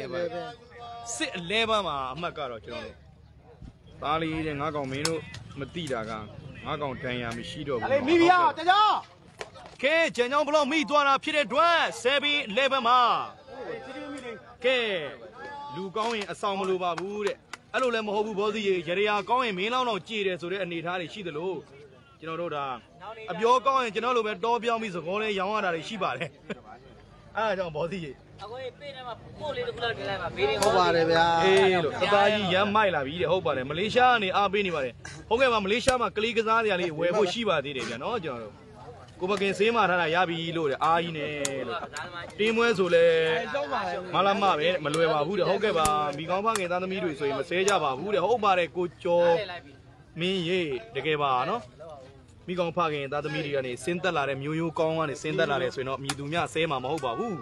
11မှာအမှတ်ကတော့ကျွန်တော်တို့သားလေးတဲ့ငါးကောင်မင်းတို့မတိတာကငါးကောင်တန်ရာမရှိတော့ဘူးမိပြီအောင်ကြောင်ကဲကျန်ကြောင်ဘလို့မိသွားတာဖြစ်တဲ့အတွက်7-11မှာကဲလူကောင်းရင်အဆောင်မလိုပါဘူးတဲ့အဲ့လိုလည်းမဟုတ်ဘူးဘောစီရေရရာကောင်းရင်မင်းလောင်းတော့ကြည်တယ်ဆိုတဲ့အနေထားတွေရှိသလိုကျွန်တော်တို့ဒါအပြောကောင်းရင်ကျွန်တော်လိုပဲတောပြောင်းပြီးသကောလေးရောင်းရတာတွေရှိပါတယ်အဲ့ဒါကြောင့်ဘောစီရေအခုပေးနေမှာပို့လေးတစ်ခုလောက်တင်လိုက်ပါဘေးတွေဟုတ်ပါတယ်ဗျာအေးလို့တသားကြီးရမ်းမိုက်လာပြီတဲ့ဟုတ်ပါတယ်မလေးရှားကနေအားပေးနေပါတယ်ဟုတ်ကဲ့ပါမလေးရှားမှာကလေးကစားစရာလေးဝယ်ဖို့ရှိပါသေးတယ်ဗျာနော်ကျွန်တော်တို့ကိုပကင်ဆေးမာထားတာရပြီလို့တဲ့အားကြီးနဲ့လို့တင်းမွဲဆိုလဲမလာမပဲမလွယ်ပါဘူးတဲ့ဟုတ်ကဲ့ပါမိကောင်းဖငယ်သားသမီးတွေဆိုရင်မဆဲကြပါဘူးတဲ့ဟုတ်ပါတယ်ကိုကျော်မင်းရေးတကယ်ပါနော်မိကောင်းဖခင်သားသမီးတွေကနေစင်းသက်လာတဲ့မျိုးရိုးကောင်းကနေစင်းသက်လာတယ်ဆိုရင်တော့မြည်သူများဆဲမှာမဟုတ်ပါဘူး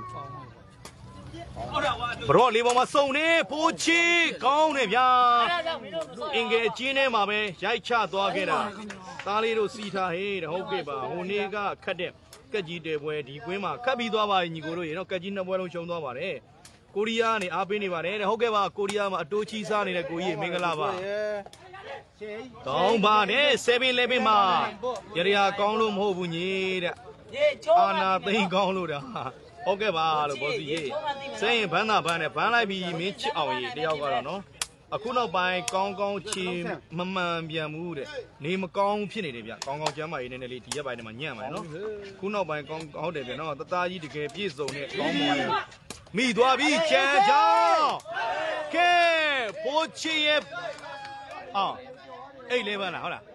ဘရောလေးပေါ်မှာစုံနေပိုးချီကောင်းနေဗျာအင်္ဂယ်ကျင်းထဲမှာပဲရိုက်ချသွားခဲ့တာသားလေးတို့စီထားဟေးတဲ့ဟုတ်ကဲ့ပါဟိုနေ့ကခတ်တဲ့ကက်ကြီးတဲပွဲဒီကွင်းမှာခတ်ပြီးသွားပါညီကိုတို့ရေနော်ကက်ကြီးနှစ်ပွဲလုံးရှုံသွားပါတယ်ကိုရီးယားကနေအားပေးနေပါတယ်တဲ့ဟုတ်ကဲ့ပါကိုရီးယားမှာအတိုးချီစားနေတဲ့ကိုကြီးမင်္ဂလာပါကောင်းပါတယ်7-11မှာရရကောင်းလို့မဟုတ်ဘူးညီတဲ့အာနာသိန်းကောင်းလို့တာဟုတ်ကဲ့ပါလို့ဘောစီရေးစရင်ဘန်းသာဘန်းနဲ့ဘန်းလိုက်ပြီးမင်းချစ်အောင်ရေးတယောက်ကတော့နော်အခုနောက်ပိုင်းကောင်းကောင်းချင်းမမှန်ပြန်ဘူးတဲ့နေမကောင်းဖြစ်နေတယ်ဗျကောင်းကောင်းကျမ်းမာရေးနည်းနည်းလေးဒီရက်ပိုင်းထဲမှာညံ့ပါတယ်နော်ခုနောက်ပိုင်းကောင်းဟုတ်တယ်ဗျနော်တသားကြီးတကယ်ပြည့်စုံတဲ့ကောင်းမွန်ရဲ့မိသွားပြီချမ်းချောင်းကဲပိုးချီရဲ့အော်အိတ်လေးပါလားဟုတ်လား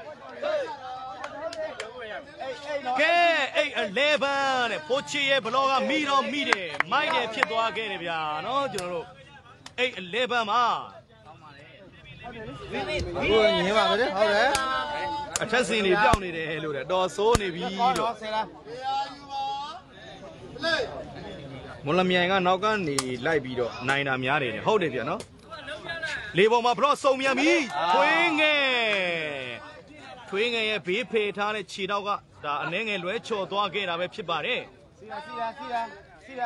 ကဲအိတ်11တဲ့ပိုးချီရဲ့ဘလောကမိတော့မိတယ်မိုက်တယ်ဖြစ်သွားခဲ့တယ်ဗျာနော်ကျွန်တော်တို့အိတ်11မှာကိုညင်းပါမယ်ဟုတ်တယ်အထက်စင်တွေပြောင်းနေတယ်လို့တဲ့တော်ဆိုးနေပြီလို့မွန်လမြိုင်ကနောက်ကနေလိုက်ပြီးတော့နိုင်တာများတယ်ဟုတ်တယ်ဗျာနော်လေပေါ်မှာဘလော့စုံမြန်ပြီထွေးငယ်ရဲ့ဘေးဖေထားတဲ့ခြေတော့ကဒါအနှဲငယ်လွဲချော်သွားခဲ့တာပဲဖြစ်ပါတယ်စီတာ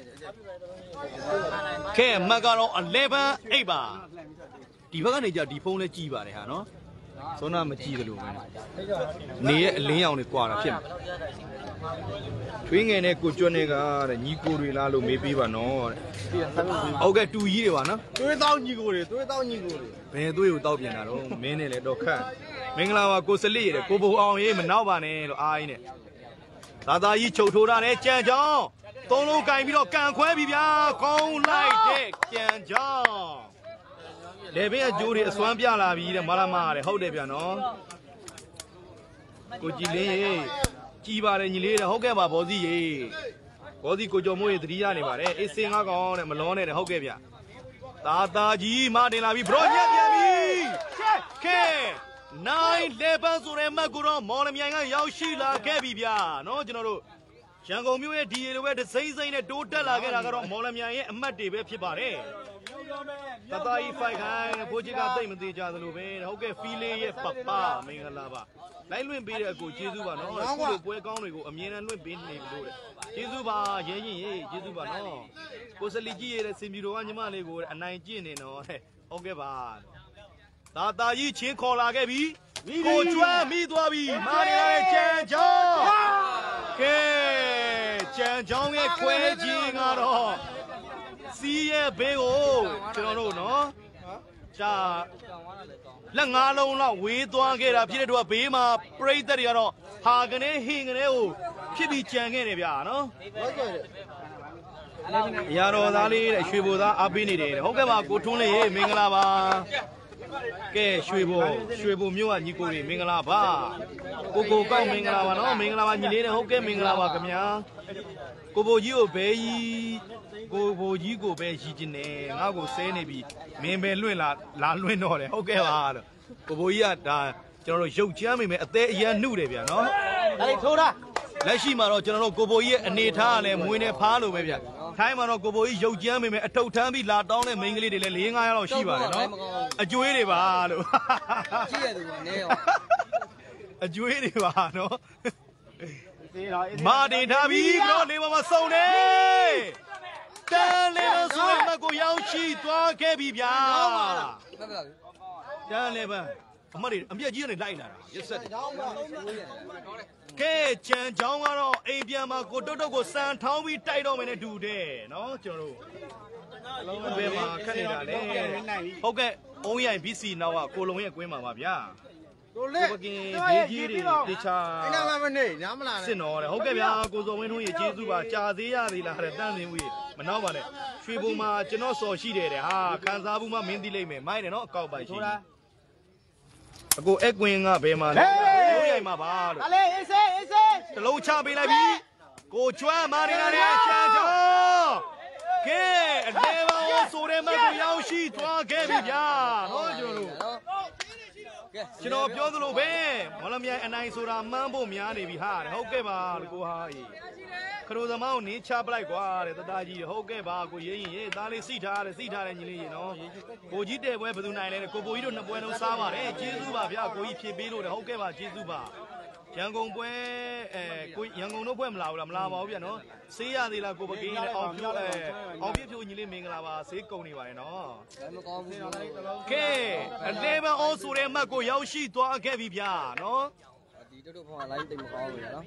ကဲမကတော့11-8ပါဒီဘက်ကနေကြဒီဖုန်းလဲကြည်ပါတယ်ဟာနော်စောနာမကြည့်သလိုပဲနေရဲ့အလင်းရောင်တွေကွာတာဖြစ်မှာထွေးငယ်နဲ့ကိုကျွတ်နဲ့ကတဲ့ညီကိုတွေလားလို့မေးပေးပါနော်တဲ့ဟုတ်ကဲ့တူကြီးတွေပါနော်သွေးတောင်းညီကိုတွေဘယ်သွေးကိုတောက်ပြန်တာတော့မင်းနဲ့လည်းတော့ခန့်မင်္ဂလာပါကိုစလစ်ရတဲ့ကိုဘုံအောင်ရေးမနောက်ပါနဲ့လို့အားကြီးနဲ့သာကြီးချုပ်ထိုးတာနဲ့ကြံကြောင်းသုံးလုံးကင်ပြီးတော့ကန်ခွဲပြီဗျာကောင်းလိုက်တဲ့ကြံကြောင်းလေဘင်းအကျိုးတွေအစွမ်းပြလာပြီတဲ့မလာမတဲ့ဟုတ်တယ်ဗျာနော်ကိုကြည်လင်းရေကြည်ပါတယ်ညီလေးတဲ့ဟုတ်ကဲ့ပါဘောစီရေဘောစီကိုကျော်မိုးရေသတိရနေပါတယ်အေးစင်ငါကောင်တဲ့မလောနဲ့တဲ့ဟုတ်ကဲ့ဗျသာကြီးမတင်လာပြီဘရောညက်ပြန်ပြီကဲ9-11ဆိုတဲ့မှတ်ကိုတော့မော်လမြိုင်ကရောက်ရှိလာခဲ့ပြီဗျာနော်ကျွန်တော်တို့ရန်ကုန်မြို့ရဲ့ဒီလိုပဲဒစိမ့်စိမ့်နဲ့တိုးတက်လာခဲ့တာကတော့မော်လမြိုင်ရဲ့အမှတ်တွေပဲဖြစ်ပါတယ်တသားကြီးဖိုက်ခိုင်းဘိုးကြီးကသိမ့်မသေးကြသလိုပဲဟုတ်ကဲ့ဖီလေးရဲ့ပပမင်္ဂလာပါလိုက်လွင့်ပေးတဲ့အကိုကျေးဇူးပါနော်အခုလိုပွဲကောင်းတွေကိုအမြဲတမ်းလွင့်ပေးနေလို့တဲ့ကျေးဇူးပါရဲရင်ရေးကျေးဇူးပါနော်ကိုစလီကြီးရဲ့စင်ပြူတော်ကညီမလေးကိုအနိုင်ကျင့်နေနော်ဟုတ်ကဲ့ပါသာကြီးချင်းခေါ်လာခဲ့ပြီကိုကျွမ်းမိသွားပြီမာနေရတဲ့ကြံချောင်းကဲကြံချောင်းရဲ့ခွဲခြင်းကတော့စီးရဲ့ဘေးကိုကျွန်တော်တို့နော်ကြာလက်ငါးလုံးလောက်ဝေးသွားခဲ့တာဖြစ်တဲ့တော့ဘေးမှာပရိသတ်တွေကတော့ဟာကနေဟင်းကနေကိုဖြစ်ပြီးကြံခဲ့တယ်ဗျာနော်ရတော်သားလေးတဲ့ရွှေဘိုသားအားပေးနေတယ်ဟုတ်ကဲ့ပါကိုထွန်းလေးမင်္ဂလာပါကဲရွှေဘိုမြို့ကညီကိုတွေမင်္ဂလာပါကိုကောက်မင်္ဂလာပါနော်မင်္ဂလာပါညီလေးနဲ့ဟုတ်ကဲ့မင်္ဂလာပါခင်ဗျာကိုဘိုကြီးကိုဘဲကြီးကိုဘိုကြီးကိုပဲရည်ကျင်နေငါ့ကိုဆဲနေပြီမင်းပဲလွင့်လာလွင့်တော့တယ်ဟုတ်ကဲ့ပါလို့ကိုဘိုကြီးကဒါကျွန်တော်တို့ရုပ်ချမ်းမိမယ်အသေးအရန်နှုတယ်ဗျာနော်ဒါလေးထိုးတာလက်ရှိမှာတော့ကျွန်တော်တို့ကိုဘိုကြီးရဲ့အနေထားကလည်းမွေးနေဖားလို့ပဲဗျာထိုင်းမှာတော့ကိုဘိုကြီးရုပ်ချမ်းမိမယ်အထုပ်ထမ်းပြီးလာတောင်းတဲ့မိန်းကလေးတွေလည်း4-5ယောက်လောက်ရှိပါတယ်နော်အကျွေးတွေပါလို့ကြည့်ရသူကနည်းအောင်အကျွေးတွေပါနော်မာတင်ထားပြီးတော့နေမှာစုံနေတန်လေလို့ဆိုရင်မကိုရောက်ရှိသွားခဲ့ပြီဗျာတန်လေပါအမတွေအမြက်ကြီးကနေလိုက်လာတာရက်ဆက်တယ်ကဲကြံချောင်းကတော့အိမ်ပြန်မှာကိုတုတ်တုတ်ကိုစံထောင်းပြီးတိုက်တော့မယ်နဲ့တူတယ်နော်ကျွန်တော်တို့ဘယ်မှာခက်နေတာလဲဟုတ်ကဲ့အုံးရိုင် BC နောက်ကကိုလုံရဲ့ကွင်းမှာပါဗျာကိုလက်ပကင်ဒေးကြီးတွေတေချာအဲ့ဒါမှမနေညမလာနဲ့စစ်နော်တဲ့ဟုတ်ကဲ့ဗျာကိုစော်ဝင်းထွန်းရေကျေးဇူးပါကြာသေးရသေးလားတဲ့တန်းစင်ဦးရေမနောက်ပါနဲ့ရွှေဘုံမှာကျွန်တော်စော်ရှိတယ်တဲ့ဟာခံစားဘူးမှမင်းသိလိမ့်မယ်မိုက်တယ်နော်အကောက်ပိုက်ရှိအကိုအကွင်းကဘယ်မှာလဲဟိုးရိုင်မှာပါလို့ဒါလေးအေးစေးတလုံးချပေးလိုက်ပြီကိုကျွမ်းမာနေတာနဲ့ချာချောကဲအလဲပါအောင်ဆိုတဲ့မတ်ကိုရောက်ရှိသွားခဲ့ပြီဗျာနော်ကျွန်တော်ပြောသလိုပဲမော်လမြိုင်အနိုင်ဆိုတာမှန်းဖို့များနေပြီဟာဟုတ်ကဲ့ပါကိုဟာခရိုသမားကိုနင်းချပလိုက်ကွာတဲ့တသားကြီးဟုတ်ကဲ့ပါကိုရင်းရင်သားလေးစိထားတယ်ညီလေးရေနော်ကိုကြီးတဲ့ပွဲဘယ်သူနိုင်လဲကိုပိုကြီးတို့နှစ်ပွဲလုံးစားပါတယ်ကျေးဇူးပါဗျာကိုကြီးဖြည့်ပေးလို့တယ်ဟုတ်ကဲ့ပါကျေးဇူးပါရန်ကုန်ပွဲကိုရန်ကုန်တို့ပွဲမလာဘူးလားမလာပါဘူးဗျာနော်ဆေးရသေးလားကိုပကင်းနဲ့အောင်ပြဖြိုညီလေးမင်္ဂလာပါဆေးကုန်နေပါတယ်နော်မကောင်းဘူးကဲအလဲပါအောင်ဆိုတဲ့မှတ်ကိုရောက်ရှိသွားခဲ့ပြီဗျာနော်ဒီတို့ဖော်လိုင်းတိတ်မကောင်းဘူးနော်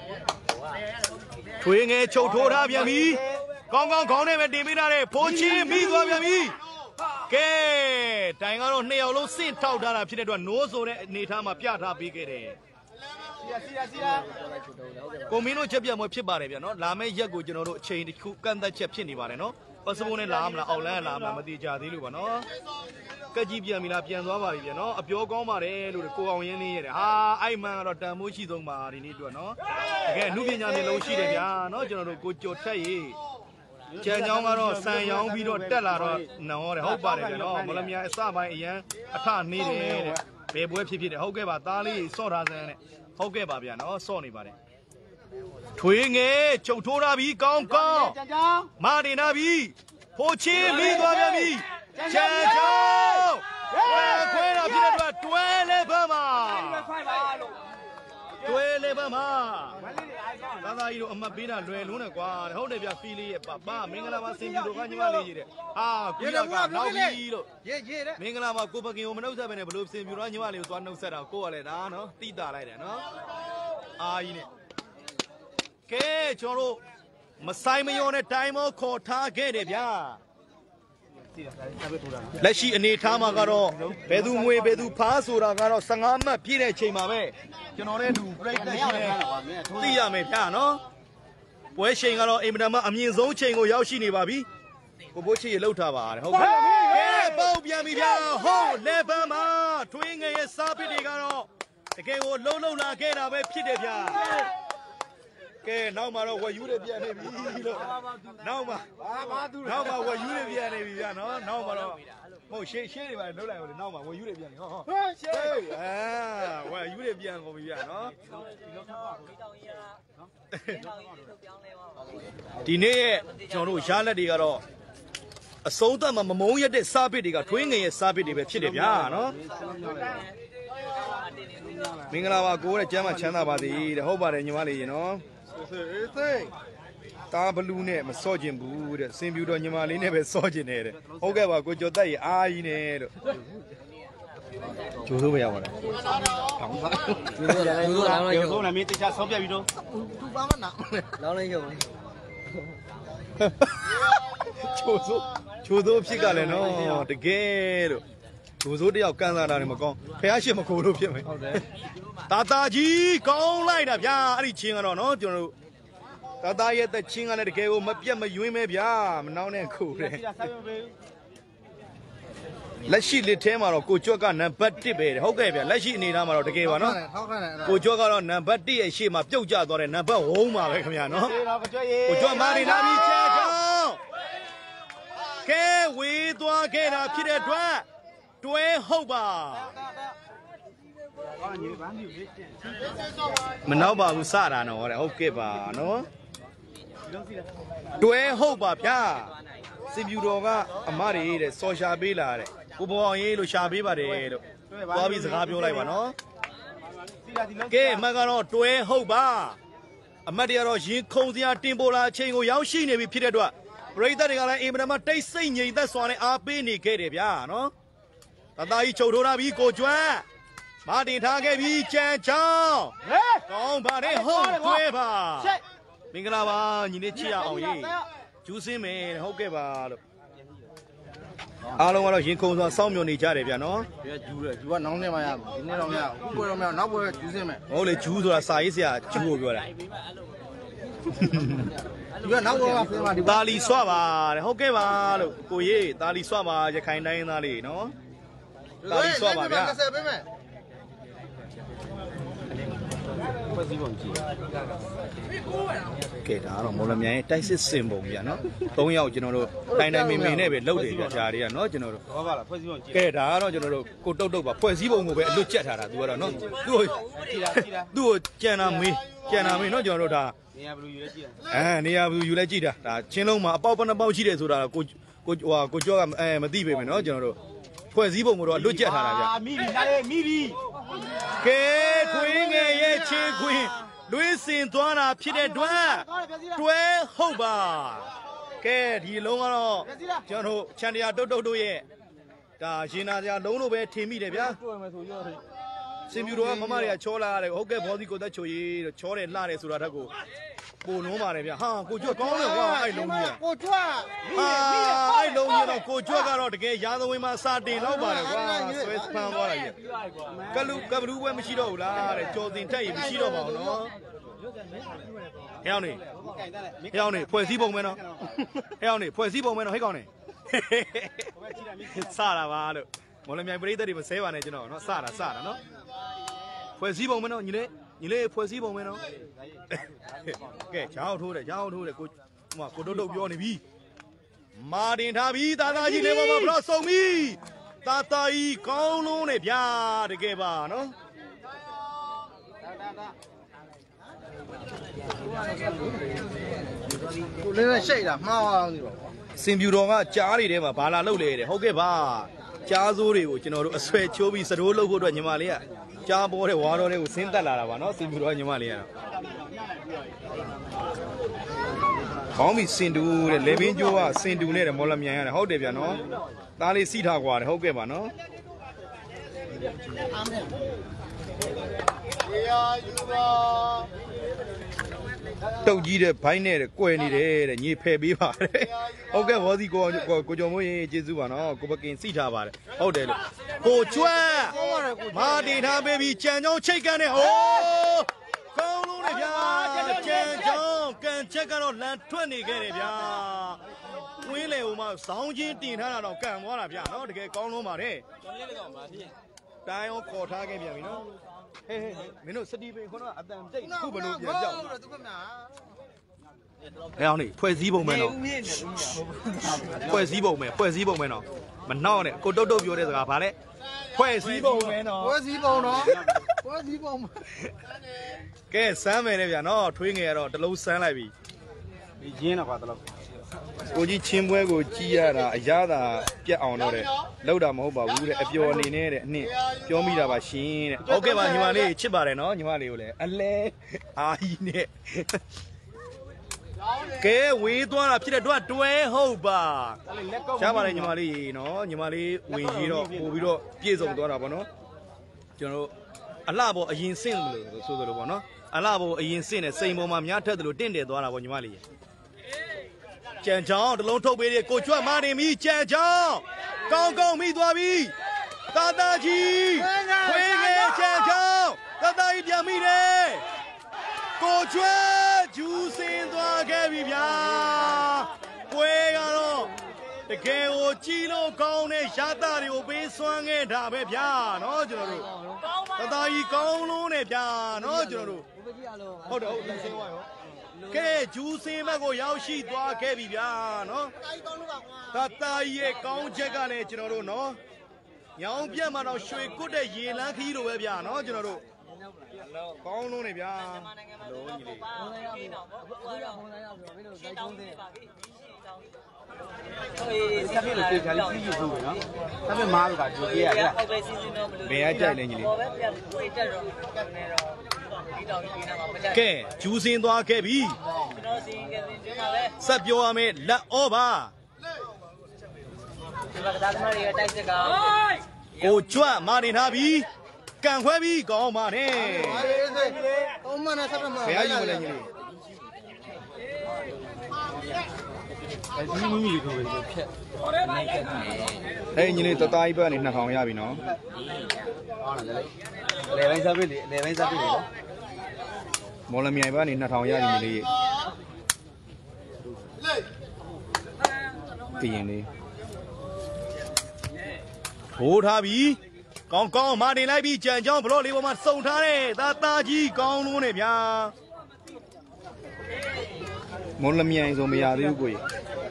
ထွေးငယ်ချုပ်ထိုးထားပြန်ပြီကောင်းခေါင်းနဲ့ပဲတင်ပေးထားတယ်ဖိုးချင်းမိသွားပြန်ပြီကဲတိုင်ကတော့2ယောက်လုံးစင့်ထောက်ထားတာဖြစ်တဲ့အတွက်နိုးဆိုတဲ့အနေထားမှာပြထားပေးခဲ့တယ်ကိုမင်းတို့ချက်ပြတ်မွေးဖြစ်ပါတယ်ဗျာနော်လာမယ့်ရက်ကိုကျွန်တော်တို့အချိန်တစ်ခုကန့်သက်ချက်ဖြစ်နေပါတယ်နော်ပတ်စပိုးနဲ့လာမလားအောက်လန်းလာမလားမသိကြသေးလို့ပါနော်ကက်ကြီးပြန်ပြီလားပြန်သွားပါပြီဗျာနော်အပြောကောင်းပါတယ်လို့ကိုအောင်ရင်းလေးရတယ်ဟာအဲ့မှန်ကတော့တန်မိုးရှိဆုံးပါဒီနေ့အတွက်နော်တကယ်အမှုပညာမျိုးလုံးရှိတယ်ဗျာနော်ကျွန်တော်တို့ကိုကြော်ထက်ရေးကျန်ချောင်းကတော့စံရောင်းပြီးတော့တက်လာတော့နော်တဲ့ဟုတ်ပါတယ်ဗျာနော်မလမြိုင်အစပိုင်းအရန်အထနေတယ်တဲ့ဘယ်ပွဲဖြစ်တယ်ဟုတ်ကဲ့ပါသားလေးစော့ထားစမ်းတဲ့ဟုတ်ကဲ့ပါဗျာနော်စော့နေပါတယ်ထွေးငယ်ချုပ်ထိုးထားပြီကောင်းမာတင်ထားပြီဖိုးချင်းမိသွားပြန်ပြီချန်ချောင်းခွဲတာဖြစ်တဲ့အတွက်တွဲလေဘက်မှာတွဲလေဘက်မှာသာသာကြီးတို့အမတ်ပေးတာလွယ်လုံးနဲ့ကွာဟုတ်တယ်ဗျဖီလေးရဲ့ပါမင်္ဂလာပါစင်ပြူတို့ကညီမလေးကြီးတဲ့ဟာပြရကနောက်ပြီလို့ရေးတဲ့မင်္ဂလာပါကိုပကင်ကိုမနှုတ်ဆက်ပဲနဲ့ဘလို့စင်ပြူတော့ညီမလေးကိုသွားနှုတ်ဆက်တာကိုကလည်းဒါနော်တိတာလိုက်တယ်နော်အာကြီးနဲ့ကဲကျွန်တော်တို့မဆိုင်မယောနဲ့တိုင်းမောခေါ်ထားခဲ့တယ်ဗျာလက်ရှိအနေထားမှာကတော့ဘယ်သူငွေဘယ်သူဖားဆိုတာကတော့15မှတ်ပြည့်တဲ့အချိန်မှာပဲကျွန်တော်နဲ့လူပြိတ်တက်ရှိနေသိရမယ်ဗျာနော်ပွဲချိန်ကတော့အင်မတန်မှအမြင့်ဆုံးချိန်ကိုရောက်ရှိနေပါပြီကိုဘိုးချီရေလှုပ်ထားပါတယ်ဟုတ်ကဲ့ကဲပေါက်ပြန်ပြီဗျာဟုတ်လေဘမ်းမှာထွေးငယ်ရဲ့စားပစ်တွေကတော့တကယ်ကိုလှုပ်လာခဲ့တာပဲဖြစ်တယ်ဗျာကဲနောက်မှာတော့ဝယူတွေပြန်နေပြီလို့နောက်မှာဝယူတွေပြန်နေပြီဗျာနော်နောက်မှာတော့ဟုတ်ရှေ့တွေပါလှုပ်လိုက်အောင်လေနောက်မှာဝယူတွေပြန်နေဟောရှေ့ဝယူတွေပြန်ကုန်ပြီဗျာနော်ဒီနေ့ရဲ့ကျွန်တော်တို့ရလက်တွေကတော့အဆုံးသတ်မှာမမုန်းရတဲ့စားပစ်တွေကထွေးငယ်ရဲ့စားပစ်တွေပဲဖြစ်တယ်ဗျာနော်မင်္ဂလာပါကိုတဲ့ကျမ်းမှာချမ်းသာပါသည်တဲ့ဟုတ်ပါတယ်ညီမလေးရေနော်တာဘလူးနဲ့မစော့ကျင်ဘူးတဲ့စင်ပြူတော်ညီမလေးနဲ့ပဲစော့ကျင်နေတဲ့ဟုတ်ကဲ့ပါကိုကျော်တက်ရေအားကြီးနဲ့လို့ကျိုးစိုးမရပါနဲ့တောင်းပါကျိုးစိုးလောင်းလိုက်ရုံကျိုးစိုးလည်းမင်းတခြားဆောက်ပြပြီတော့သူပါမနာလောင်းလိုက်ရုံကျိုးစိုးဖြစ်ကလည်းနော်တကယ်လို့ကျိုးစိုးတယောက်ကန်းစားတာနဲ့မကောင်းဖះရှိမခိုးလို့ဖြစ်မယ်ဟုတ်တယ်တာကြီးကောင်းလိုက်တာဗျာအဲ့ဒီချင်းကတော့နော်ကျွန်တော်တို့တာရဲ့တဲ့ချင်းကလည်းတကယ်ကိုမပြတ်မယွင်းပဲဗျာမနှောင်းနဲ့ခိုးတယ်လက်ရှိလက်ထဲမှာတော့ကိုကျွတ်ကနံပါတ်1ပဲဟုတ်ကဲ့ဗျာလက်ရှိအနေထားမှာတော့တကယ်ပါနော်ကိုကျွတ်ကတော့နံပါတ်1ရဲ့ရှေ့မှာပြုတ်ကျသွားတဲ့နံပါတ်1မှာပဲခင်ဗျာနော်ကိုကျွတ်မာရီလာပြီးချဲချောင်းကဲဝေးသွားခဲ့တာဖြစ်တဲ့အတွက်တွဲဟုတ်ပါမနောက်ပါဘူးစတာနော်တဲ့ဟုတ်ကဲ့ပါနော်တွဲဟုတ်ပါဗျာစင်ပြူတော်ကအမတွေတဲ့စော်ရှာပေးလာတဲ့ကိုဘောင်ရေးလို့ရှာပေးပါတယ်လို့သွားပြီးစကားပြောလိုက်ပါနော်ကဲမကတော့တွဲဟုတ်ပါအမတ်တွေကတော့ရင်ခုန်စရာတင်ပို့လာအချိန်ကိုရောက်ရှိနေပြီဖြစ်တဲ့အတွက်ပရိသတ်တွေကလည်းအင်မတန်မှတိတ်ဆိတ်ငြိမ်သက်စွာနဲ့အားပေးနေခဲ့တယ်ဗျာနော်တာကြီးချုပ်ထိုးထားပြီးကိုကျွမ်းမာတင်ထားခဲ့ပြီးကြံချောင်းကောင်းပါတယ်ဟုတ်တွဲပါမင်္ဂလာပါညီလေးချစ်ရအောင်ရေးကျူးစင်းမယ်ဟုတ်ကဲ့ပါလို့အားလုံးကတော့ရင်ခုန်စွာစောင့်မျှော်နေကြတယ်ဗျာနော်ကျူးတယ်ကျူးကနောင်းနေမှရမှာဒီနေ့တော့မရဘူးပွဲတော့မရနောက်ပွဲကျူးစင်းမယ်ဟုတ်လေကျူးဆိုတာစာရေးဆရာကျူးကိုပြောတာဒီကနောက်တော့ပြင်ပါဒီတာလီဆွပါတဲ့ဟုတ်ကဲ့ပါလို့ကိုရေးတာလီဆွပါရခိုင်တိုင်းသားလေးနော်တာလီဆွပါဗျာကဲဒါကတော့မော်လမြိုင်တိုက်စစ်စင်ပုံဗျာနော်3ယောက်ကျွန်တော်တို့တိုင်းတိုင်းမင်းမင်းနဲ့ပဲလှုပ်တယ်ဗျာဒါတွေကနော်ကျွန်တော်တို့ဟုတ်ပါလားဖွဲ့စည်းပုံကဲဒါကတော့ကျွန်တော်တို့ကိုတုတ်တုတ်ပါဖွဲ့စည်းပုံကိုပဲအလွတ်ကျက်ထားတာသူကတော့နော်သူ့ကိုကြံတာမေးနော်ကျွန်တော်တို့ဒါနေရာဘလူယူလဲကြည့်တာနေရာဘလူယူလဲကြည့်တာဒါချင်းလုံးမှာအပေါက်ပေါက်ရှိတယ်ဆိုတာကိုကြောကမသိပေမဲ့နော်ကျွန်တော်တို့ဖွဲ့စည်းပုံကတော့အလွတ်ကျက်ထားတာဗျာမိပြီကဲခွင်းငယ်ရဲ့ချေခွင်းလွေးစင်သွားတာဖြစ်တဲ့တွဲဟုတ်ပါကဲဒီလုံးကတော့ကျွန်တော်တို့ချန်တရာတုတ်တို့ရဲ့ဒါရင်နာစရာလုံးလို့ပဲထင်မိတယ်ဗျာစင်ပြူတော်ကမမတွေကချောလာရတယ်ဟုတ်ကဲ့ဘောစီကိုသက်ချိုရေးတော့ချောတယ်လှတယ်ဆိုတာတက်ကိုပိုလုံးပါတယ်ဗျာဟာကိုကျွတ်ကောင်းတယ်ကွာအဲ့လုံးကြီးကိုကျွတ်အဲ့လုံးကြီးတော့ကိုကျွတ်ကတော့တကယ်ရာသဝင်မှာစာတင်လောက်ပါတယ်ကွာဆွဲဖမ်းသွားတာကြီးကဘလူးပွဲမရှိတော့ဘူးလားတဲ့ကြော်တင်တက်ရင်မရှိတော့ပါဘူးနော်ဟဲ့အောင်နေဖွဲ့စည်းပုံမဲနော်ဟဲ့အောင်နေဖွဲ့စည်းပုံမဲနော်ဟဲ့ကောင်နေစတာပါလို့မော်လမြိုင်ပရိသတ်တွေမဆဲပါနဲ့ကျွန်တော်နော်စတာနော်ဖွဲ့စည်းပုံမဲနော်ညီလေးဖွဲ့စည်းပုံမဲနော်ကဲချောင်းထိုးတယ်ကိုတုတ်ပြောနေပြီမာတင်ထားပြီတာတာကြီးလေးပေါ်မှာဘလို့စုံပြီတာတာကြီးကောင်းလုံးနဲ့ဗျာတကယ်ပါနော်ကိုလေးနဲ့ရှိတ်တာမှားအောင်ဒီတော့စင်ပြူတော်ကကြားတွေထဲမှာဘာလာလုပ်လဲတဲ့ဟုတ်ကဲ့ပါကြားစိုးတွေကိုကျွန်တော်တို့အဆွဲချိုးပြီးစတိုးလုပ်ဖို့အတွက်ညီမလေးကကြားပေါ်တဲ့ဝါတော်တွေကိုဆင်းသက်လာတာပါနော်စင်ပြူတော်ကညီမလေးကတော့ကောင်းပြီစင်တူတဲ့လေဘင်းကျိုးကစင်တူနဲ့မော်လမြိုင်ရတယ်ဟုတ်တယ်ဗျာနော်သားလေးစီထားကွာတယ်ဟုတ်ကဲ့ပါနော်တုတ်ကြီးတဲ့ဘိုင်းနဲ့ကွယ်နေတယ်တဲ့ညီဖယ်ပေးပါတယ်ဟုတ်ကဲ့ဘောစီကိုကျော်မိုးရေကျေးဇူးပါနော်ကိုပကင်စီထားပါတယ်ဟုတ်တယ်လို့ကိုကျွတ်မာတင်ထားပေးပြီးကြံကြောင်းချိတ်ကန်နဲ့ဟိုးကောင်းလုံးနဲ့ဗျာကြံကြောင်းကန်ချက်ကတော့လန်ထွက်နေခဲ့တယ်ဗျာဝင်းလေဟိုမှာဇောင်းချင်းတင်ထားတာတော့ကန်သွားတာဗျာနော်တကယ်ကောင်းလုံးပါတယ်တိုင်းအောင်ခေါ်ထားခဲ့ပြန်ပြီနော်ဟေးမင်းတို့စတီပင်ခေါ်တော့အတန်တိတ်ခုဘလို့ပြန်ကြောက်ဟဲ့အောင်နေဖွဲ့စည်းပုံမဲနော်ဖွဲ့စည်းပုံမဲနော်မနှောက်နဲ့ကိုတုတ်ပြောတဲ့စကားဗါလဲဖွဲ့စည်းပုံမဲနော်ဖွဲ့စည်းပုံကဲစမ်းမယ်လေဗျာနော်ထွေးငယ်ကတော့တလုံးစမ်းလိုက်ပြီရင်းတော့ပါတလို့ကိုကြီးချင်းပွဲကိုကြီးရတာအရသာပြတ်အောင်တော့တဲ့လောက်တာမဟုတ်ပါဘူးတဲ့အပျော်အနေနဲ့တဲ့အနှစ်ပြောမိတာပါရှင်တဲ့ဟုတ်ကဲ့ပါညီမလေးချစ်ပါတယ်နော်ညီမလေးကိုလည်းအလဲအာကြီးနဲ့ကဲဝေးသွားတာဖြစ်တဲ့တော့တွဲဟုတ်ပါရှားပါလေညီမလေးနော်ညီမလေးဝင်ကြီးတော့ပို့ပြီးတော့ပြည့်စုံသွားတာပေါ့နော်ကျွန်တော်တို့အလှပေါ်အရင်စင့်လို့ဆိုသလိုပေါ့နော်အလှပေါ်အရင်စင့်နဲ့စိန်ပေါ်မှာများထက်သလိုတင့်တယ်သွားတာပေါ့ညီမလေးကြံချောင်းတလုံးထုတ်ပေးတဲ့ကိုကျွတ်မာနေပြီကြံချောင်းကောင်းမိသွားပြီတာတာကြီးခွေးငယ်ကြံချောင်းတာတာကြီးပြန်မိတယ်ကိုကျွတ်ဂျူးစင်းသွားခဲ့ပြီဗျာပွဲကတော့တကယ်ကိုကြီးလို့ကောင်းတဲ့ရတာတွေကိုပေးစွမ်းခဲ့တာပဲဗျာနော်ကျွန်တော်တို့တာတာကြီးကောင်းလုံးနဲ့ဗျာနော်ကျွန်တော်တို့ဟုတ်တယ်ဆင်းသွားရောကဲဂျူးစင်းဘက်ကိုရောက်ရှိသွားခဲ့ပြီဗျာနော်တာတာကြီးရဲ့ကောင်းချက်ကလည်းကျွန်တော်တို့နော်ညောင်ပြတ်မှာတော့ရွှေကုတ်တဲ့ရေလန်းခီးလိုပဲဗျာနော်ကျွန်တော်တို့ကောင်းလုံးနေဗျာလုံးကြီးလေးဆက်ပြီးလို့ကြာလေးစီးယူဖို့နော်ဆက်ပြီးမားလို့ကကြိုးပြရရဟုတ်ပဲစီးစီးတော့မလို့ဘယ်အကြိုက်လဲကြီးလေးဟောပဲပြန်ကိုယ်တက်တော့နေတော့ဒီတောင်ကြီးနာမှာမကြိုက်ကဲဂျူးစင်းသွားခဲ့ပြီကျွန်တော်စီးကစီးကျွန်းပါပဲဆက်ပြောရမယ်လက်ဩပါဒီကစားသမားတွေတိုက်စစ်ကောင်ကိုကြွမာနေထားပြီကန်ခွဲပြီကောင်းပါနဲ့သုံးမနဲ့ဆက်မဘယ်အယူမလဲကြီးလေးအဲဒီမိမိကိုပဲဖြတ်နိုင်ခဲ့တယ်ဟဲ့ညီလေးတသားကြီးဘက်ကနေ2000ရပြီနော်လေပိုင်းစားပြီလေပိုင်းစားပြီလေမော်လမြိုင်ဘက်ကနေ2000ရပြီညီလေးကရင်လေးဟိုးထားပြီကောင်းကောင်းမာတင်လိုက်ပြီးကြံချောင်းဘလော့လေးပေါ်မှာစုံထားတယ်တာတာကြီးကောင်းလုံးနဲ့ဗျာမော်လမြိုင်ဆိုမရသေးဘူးကိုကြီး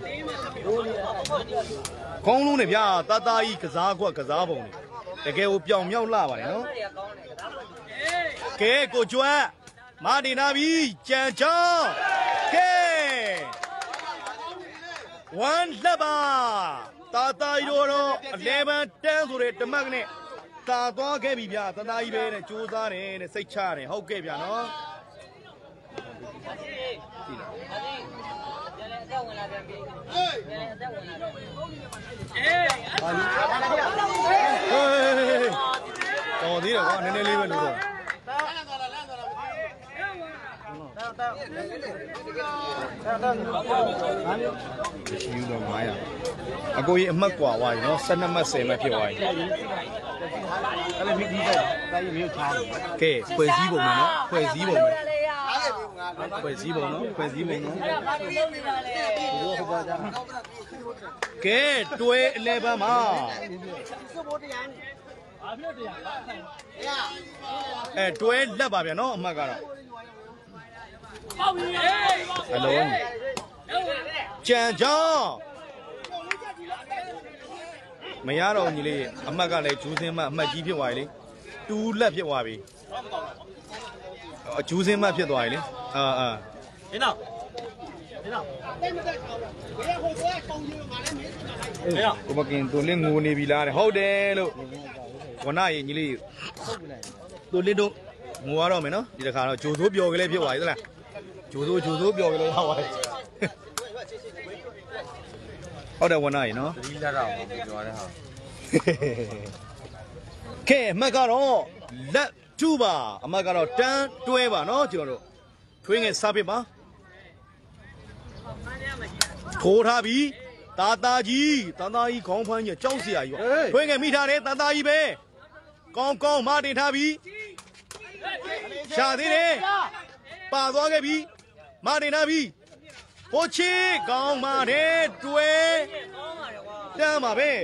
ကောင်းလုံးနဲ့ဗျာတာတာကြီးကစားကွက်ကစားပုံတကယ်ကိုပြောင်မြောက်လာပါတယ်နော်ကဲကိုကျွမ်းမာတင်လာပြီကြံချောင်းကဲ1လက်ပါတာတာကြီးတော့11 10ဆိုတဲ့တမတ်နဲ့တာသွားခဲ့ပြီဗျာတာတာကြီးပဲနဲ့ကြိုးစားတယ်နဲ့စိတ်ချတယ်ဟုတ်ကဲ့ဗျာနော်တော်သေးတယ်ကွာနည်းနည်းလေးပဲလို့တော့ရှိဦးတော့900အကိုကြီးအမှတ်กว่าဝိုင်းနော်12မှတ်10မှတ်ဖြစ်သွားပြီအဲ့လေဒီတိုင်းမျိုးချားကဲဖွဲ့စည်းပုံမယ်နော်ဖွဲ့စည်းပုံမယ်ဖွဲ့စည်းပုံနော်ဖွဲ့စည်းပုံနော်ကဲတွဲ11မှာတွဲလက်ပါဗျာနော်အမှတ်ကတော့အလုံးကြံကြောင်းမရတော့ညီလေးအမှတ်ကလည်းဂျူးစင်းမအမှတ်ကြီးဖြစ်သွားပြီလေတူးလက်ဖြစ်သွားပြီဂျူးစင်းမဖြစ်သွားပြီလေဟင်းတော့ကိုမကင်သူလင်းငိုနေပြီလားတဲ့ဟုတ်တယ်လို့ဝနာရေညီလေးသူလင်းတို့ငိုရတော့မယ်နော်ဒီတစ်ခါတော့ဂျိုဆိုးပျော်ကလေးဖြစ်သွားပြီသလားဂျိုဆိုးပျော်ကလေးဟောပါဟုတ်တယ်ဝနာရေနော်သတိလက်တော့ပြောရတဲ့ဟာကဲအမှတ်ကတော့လက်2ပါအမှတ်ကတော့တန်းတွဲပါနော်ကျွန်တော်တို့ထွေးငယ်စားဖြစ်ပါထိုးထားပြီတာတာကြီးခေါင်းဖမ်းကြီးကြောက်စရာကြီးထွေးငယ်မိထားတယ်တာတာကြီးပဲကောင်းကောင်းမတင်ထားပြီရှာသေးတယ်ပါသွားခဲ့ပြီမတင်ထားပြီဟိုချီကောင်းပါတယ်တွဲတန်းပါပဲ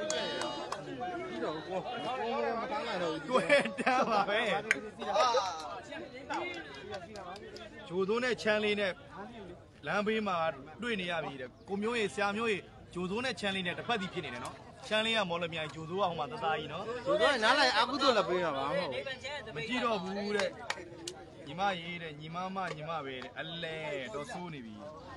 တွဲတန်းပါပဲဂျိုသုံးနဲ့ချမ်းလေးနဲ့လမ်းဘေးမှာတွေ့နေရပြီတဲ့ကိုမျိုးရေဆရာမျိုးရေဂျိုသုံးနဲ့ချမ်းလေးနဲ့တစ်ဖက်စီဖြစ်နေတယ်နော်ချမ်းလေးကမော်လမြိုင်ဂျိုသုံးကဟိုမှာတသားကြီးနော်ဂျိုသုံးကနားလိုက်အကုသို့လည်းပေးတာပါမဟုတ်မကြည့်တော့ဘူးတဲ့ညီမရေးတဲ့ညီမပဲတဲ့အလဲတော့စိုးနေပြီ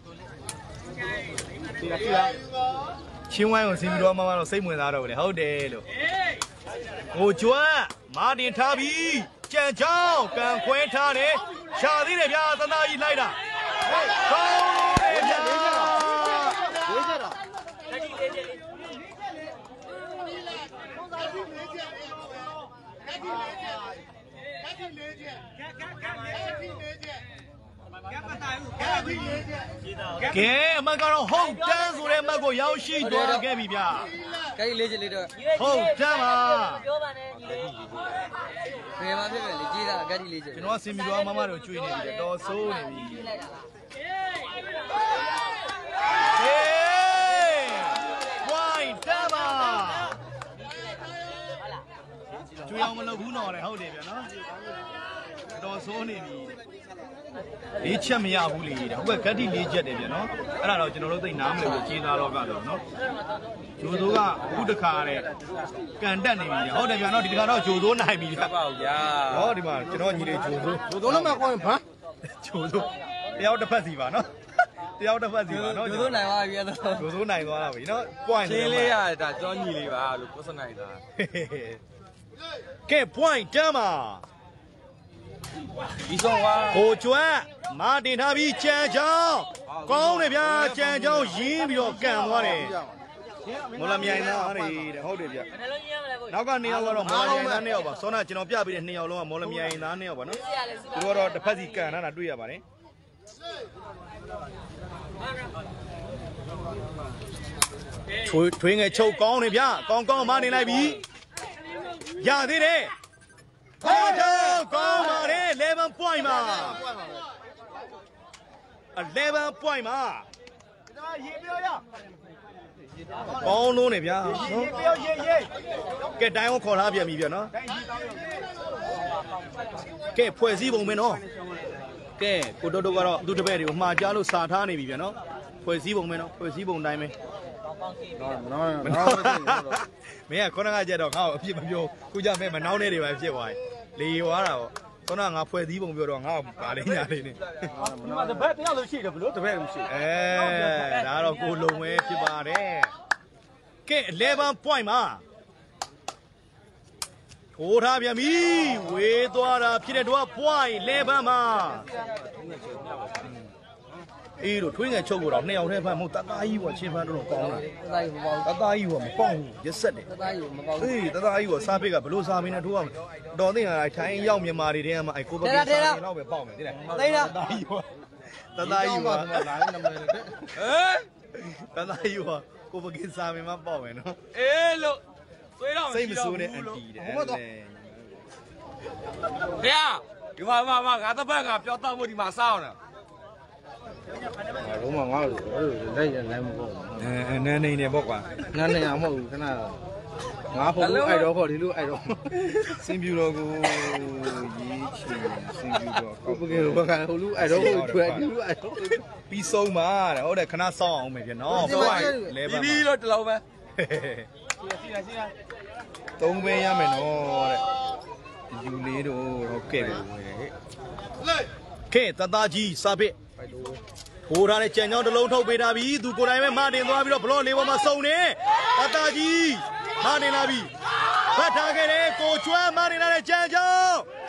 ဒီလားချင်းဝိုင်းကိုစီပြီးတော့မမတော့စိတ်ဝင်စားတော့လေဟုတ်တယ်လို့ဟိုကျွမ်းမာတင်ထားပြီကြံချောင်းကန်ခွဲထားတယ်ရှာသေးတယ်ဗျာသနာကြီးလိုက်တာကောင်းတယ်ဗျာလေးချက်တော့ကဲအမကတော့ဟုတ်တန်းဆိုတဲ့အမကိုရောက်ရှိသွားခဲ့ပြီဗျာကဲလေးချက်လေးတော့ဟုတ်တန်းပါပြောပါနဲ့ညီလေးဘယ်မှာဖြစ်ပဲလေကြီးတာကတိလေးချက်ကျွန်တော်စင်ပြီးတော့မမတို့ကျွေးနေပြီတော်ဆိုးနေပြီဟေးဝိုင်းတန်းပါကျွေးအောင်မလုပ်ဘူးနော်လေဟုတ်တယ်ဗျာနော်တော်ဆိုးနေပြီလေးချက်မရဘူးလေတဲ့ဟုတ်ကဲ့ဂတ်တိလေးချက်တယ်ဗျာနော်အဲ့ဒါတော့ကျွန်တော်တို့သိနားမလို့ကြီးသားတော့ကတော့နော်ဂျိုဆိုးကအခုတခါတဲ့ကန်တက်နေပြီဟုတ်တယ်ဗျာနော်ဒီတခါတော့ဂျိုဆိုးနိုင်ပြီဗျာပေါ့ဗျာဟောဒီမှာကျွန်တော်ညီလေးဂျိုဆိုးလည်းမကောင်းဘာဂျိုဆိုးတယောက်တစ်ဖက်စီပါနော်တယောက်တစ်ဖက်စီပါနော်ဂျိုဆိုးနိုင်သွားပြီအဲ့ဒါဂျိုဆိုးနိုင်သွားတာပြီနော် point လေးရဒါကျွန်တော်ညီလေးပါလို့ကိုစနိုင်တာကဲ point တမ်းပါဒီဆုံးပါဟိုကျွမ်းမာတင်ထားပြီးကြံချောင်းကောင်းတယ်ဗျာကြံချောင်းရင်းပြီးတော့ကန်သွားတယ်မော်လမြိုင်သားတွေတဲ့ဟုတ်တယ်ဗျနောက်က2ယောက်ကတော့မော်လမြိုင်သား2ယောက်ပါစောနာကျွန်တော်ပြပေးတဲ့2ယောက်လုံးကမော်လမြိုင်သား2ယောက်ပါနော်သူတို့ကတော့တစ်ဖက်စီကန်ထားတာတွေ့ရပါတယ်ထွေးငယ်ချုပ်ကောင်းတယ်ဗျကောင်းမနေလိုက်ပြီရသေးတယ်ကောင်းပါတယ်11 point မှာ11 point မှာရေပြောရကောင်းလုံးနေဗျာနော်ကဲတိုင်းအောင်ခေါ်ထားပြန်ပြီဗျာနော်ကဲဖွဲ့စည်းပုံပဲနော်ကဲကိုတိုးတိုးကတော့သူတပည့်တွေကိုမှားကြားလို့စာထားနေပြီဗျာနော်ဖွဲ့စည်းပုံပဲနော်ဖွဲ့စည်းပုံတိုင်းပဲမင်းကခေါင်းကကြတော့ငါ့ကိုအပြစ်မပြောခုကြမဲ့မနှောင်းနေတွေပဲဖြစ်သွားလေသွားတာပေါ့ခေါင်းကငါဖွဲ့စည်းပုံပြောတော့ငါ့ကိုဗာလေးညာလေးနေတပည့်တယောက်လို့ရှိတယ်ဘလို့တပည့်လို့ရှိဒါတော့ကိုလုံပဲဖြစ်ပါတယ်ကဲ11 point မှာထိုးထားပြန်ပြီဝေးသွားတာဖြစ်တဲ့တော့ point 11မှာအေးတို့ထွေးငယ်ချုပ်ကိုတော့2ယောက်တည်းဖမ်းမဟုတ်တသားကြီးပေါ့ချင်းဖမ်းတော့ကောင်းတာတသားကြီးပေါ့မပေါက်ဘူးရက်ဆက်တယ်တသားကြီးမပေါက်ဘူးအေးတသားကြီးပေါ့စားပစ်ကဘလို့စားမင်းနဲ့ထိုးအောင်တော်သိတာထိုင်းရောက်မြန်မာတွေတဲမှာကိုပပီစားနေတော့ပဲပေါက်မယ်တိတယ်သိတာတသားကြီးပေါ့တသားကြီးပေါ့လာနေတယ်ဟဲ့တသားကြီးပေါ့ကိုပကင်းစားမင်းမပေါက်မယ်နော်အေးလို့သွေးတော့စိတ်မဆိုးနဲ့အန်တီတယ်ဟုတ်တော့တရားဒီမှာငါတပတ်ကပြောတော့မှုဒီမှာစောင်းနေဘုံမှာငါ့ကိုလိုက်ရနိုင်မပေါ့နန်းနေနေပေါ့ကွာနန်းနေအောင်မဟုတ်ဘူးခဏငါဟိုလိုအဲ့တော့ခေါ်ဒီလိုအဲ့တော့စင်ပြူတော်ကိုရေးချင်စင်ပြူတော်ကိုပကယ်ဘကဟိုလိုအဲ့တော့ကိုထွက်ဒီလိုအဲ့တော့ပြီးဆုံးပါတဲ့ဟုတ်တယ်ခဏစောင့်အောင်မယ်ပြနော်ဟုတ်ပါပြီးလို့တလုံးပဲသုံးပဲရမယ်နော်တဲ့ယူလေးတို့ဟုတ်ကဲ့ပဲဝင်တယ်ဟဲ့ကဲတသားကြီးစာပစ်ဟိုထားတဲ့ကြံကြောင်းတစ်လုံးထုတ်ပေးထားပြီသူကိုယ်တိုင်ပဲမတင်သွားပြီးတော့ဘလော့လေးပေါ်မှာစုံနေတသားကြီးမတင်လာပြီဖတ်ထားခဲ့တယ်ကိုကျွမ်းမတင်လာတဲ့ကြံကြောင်း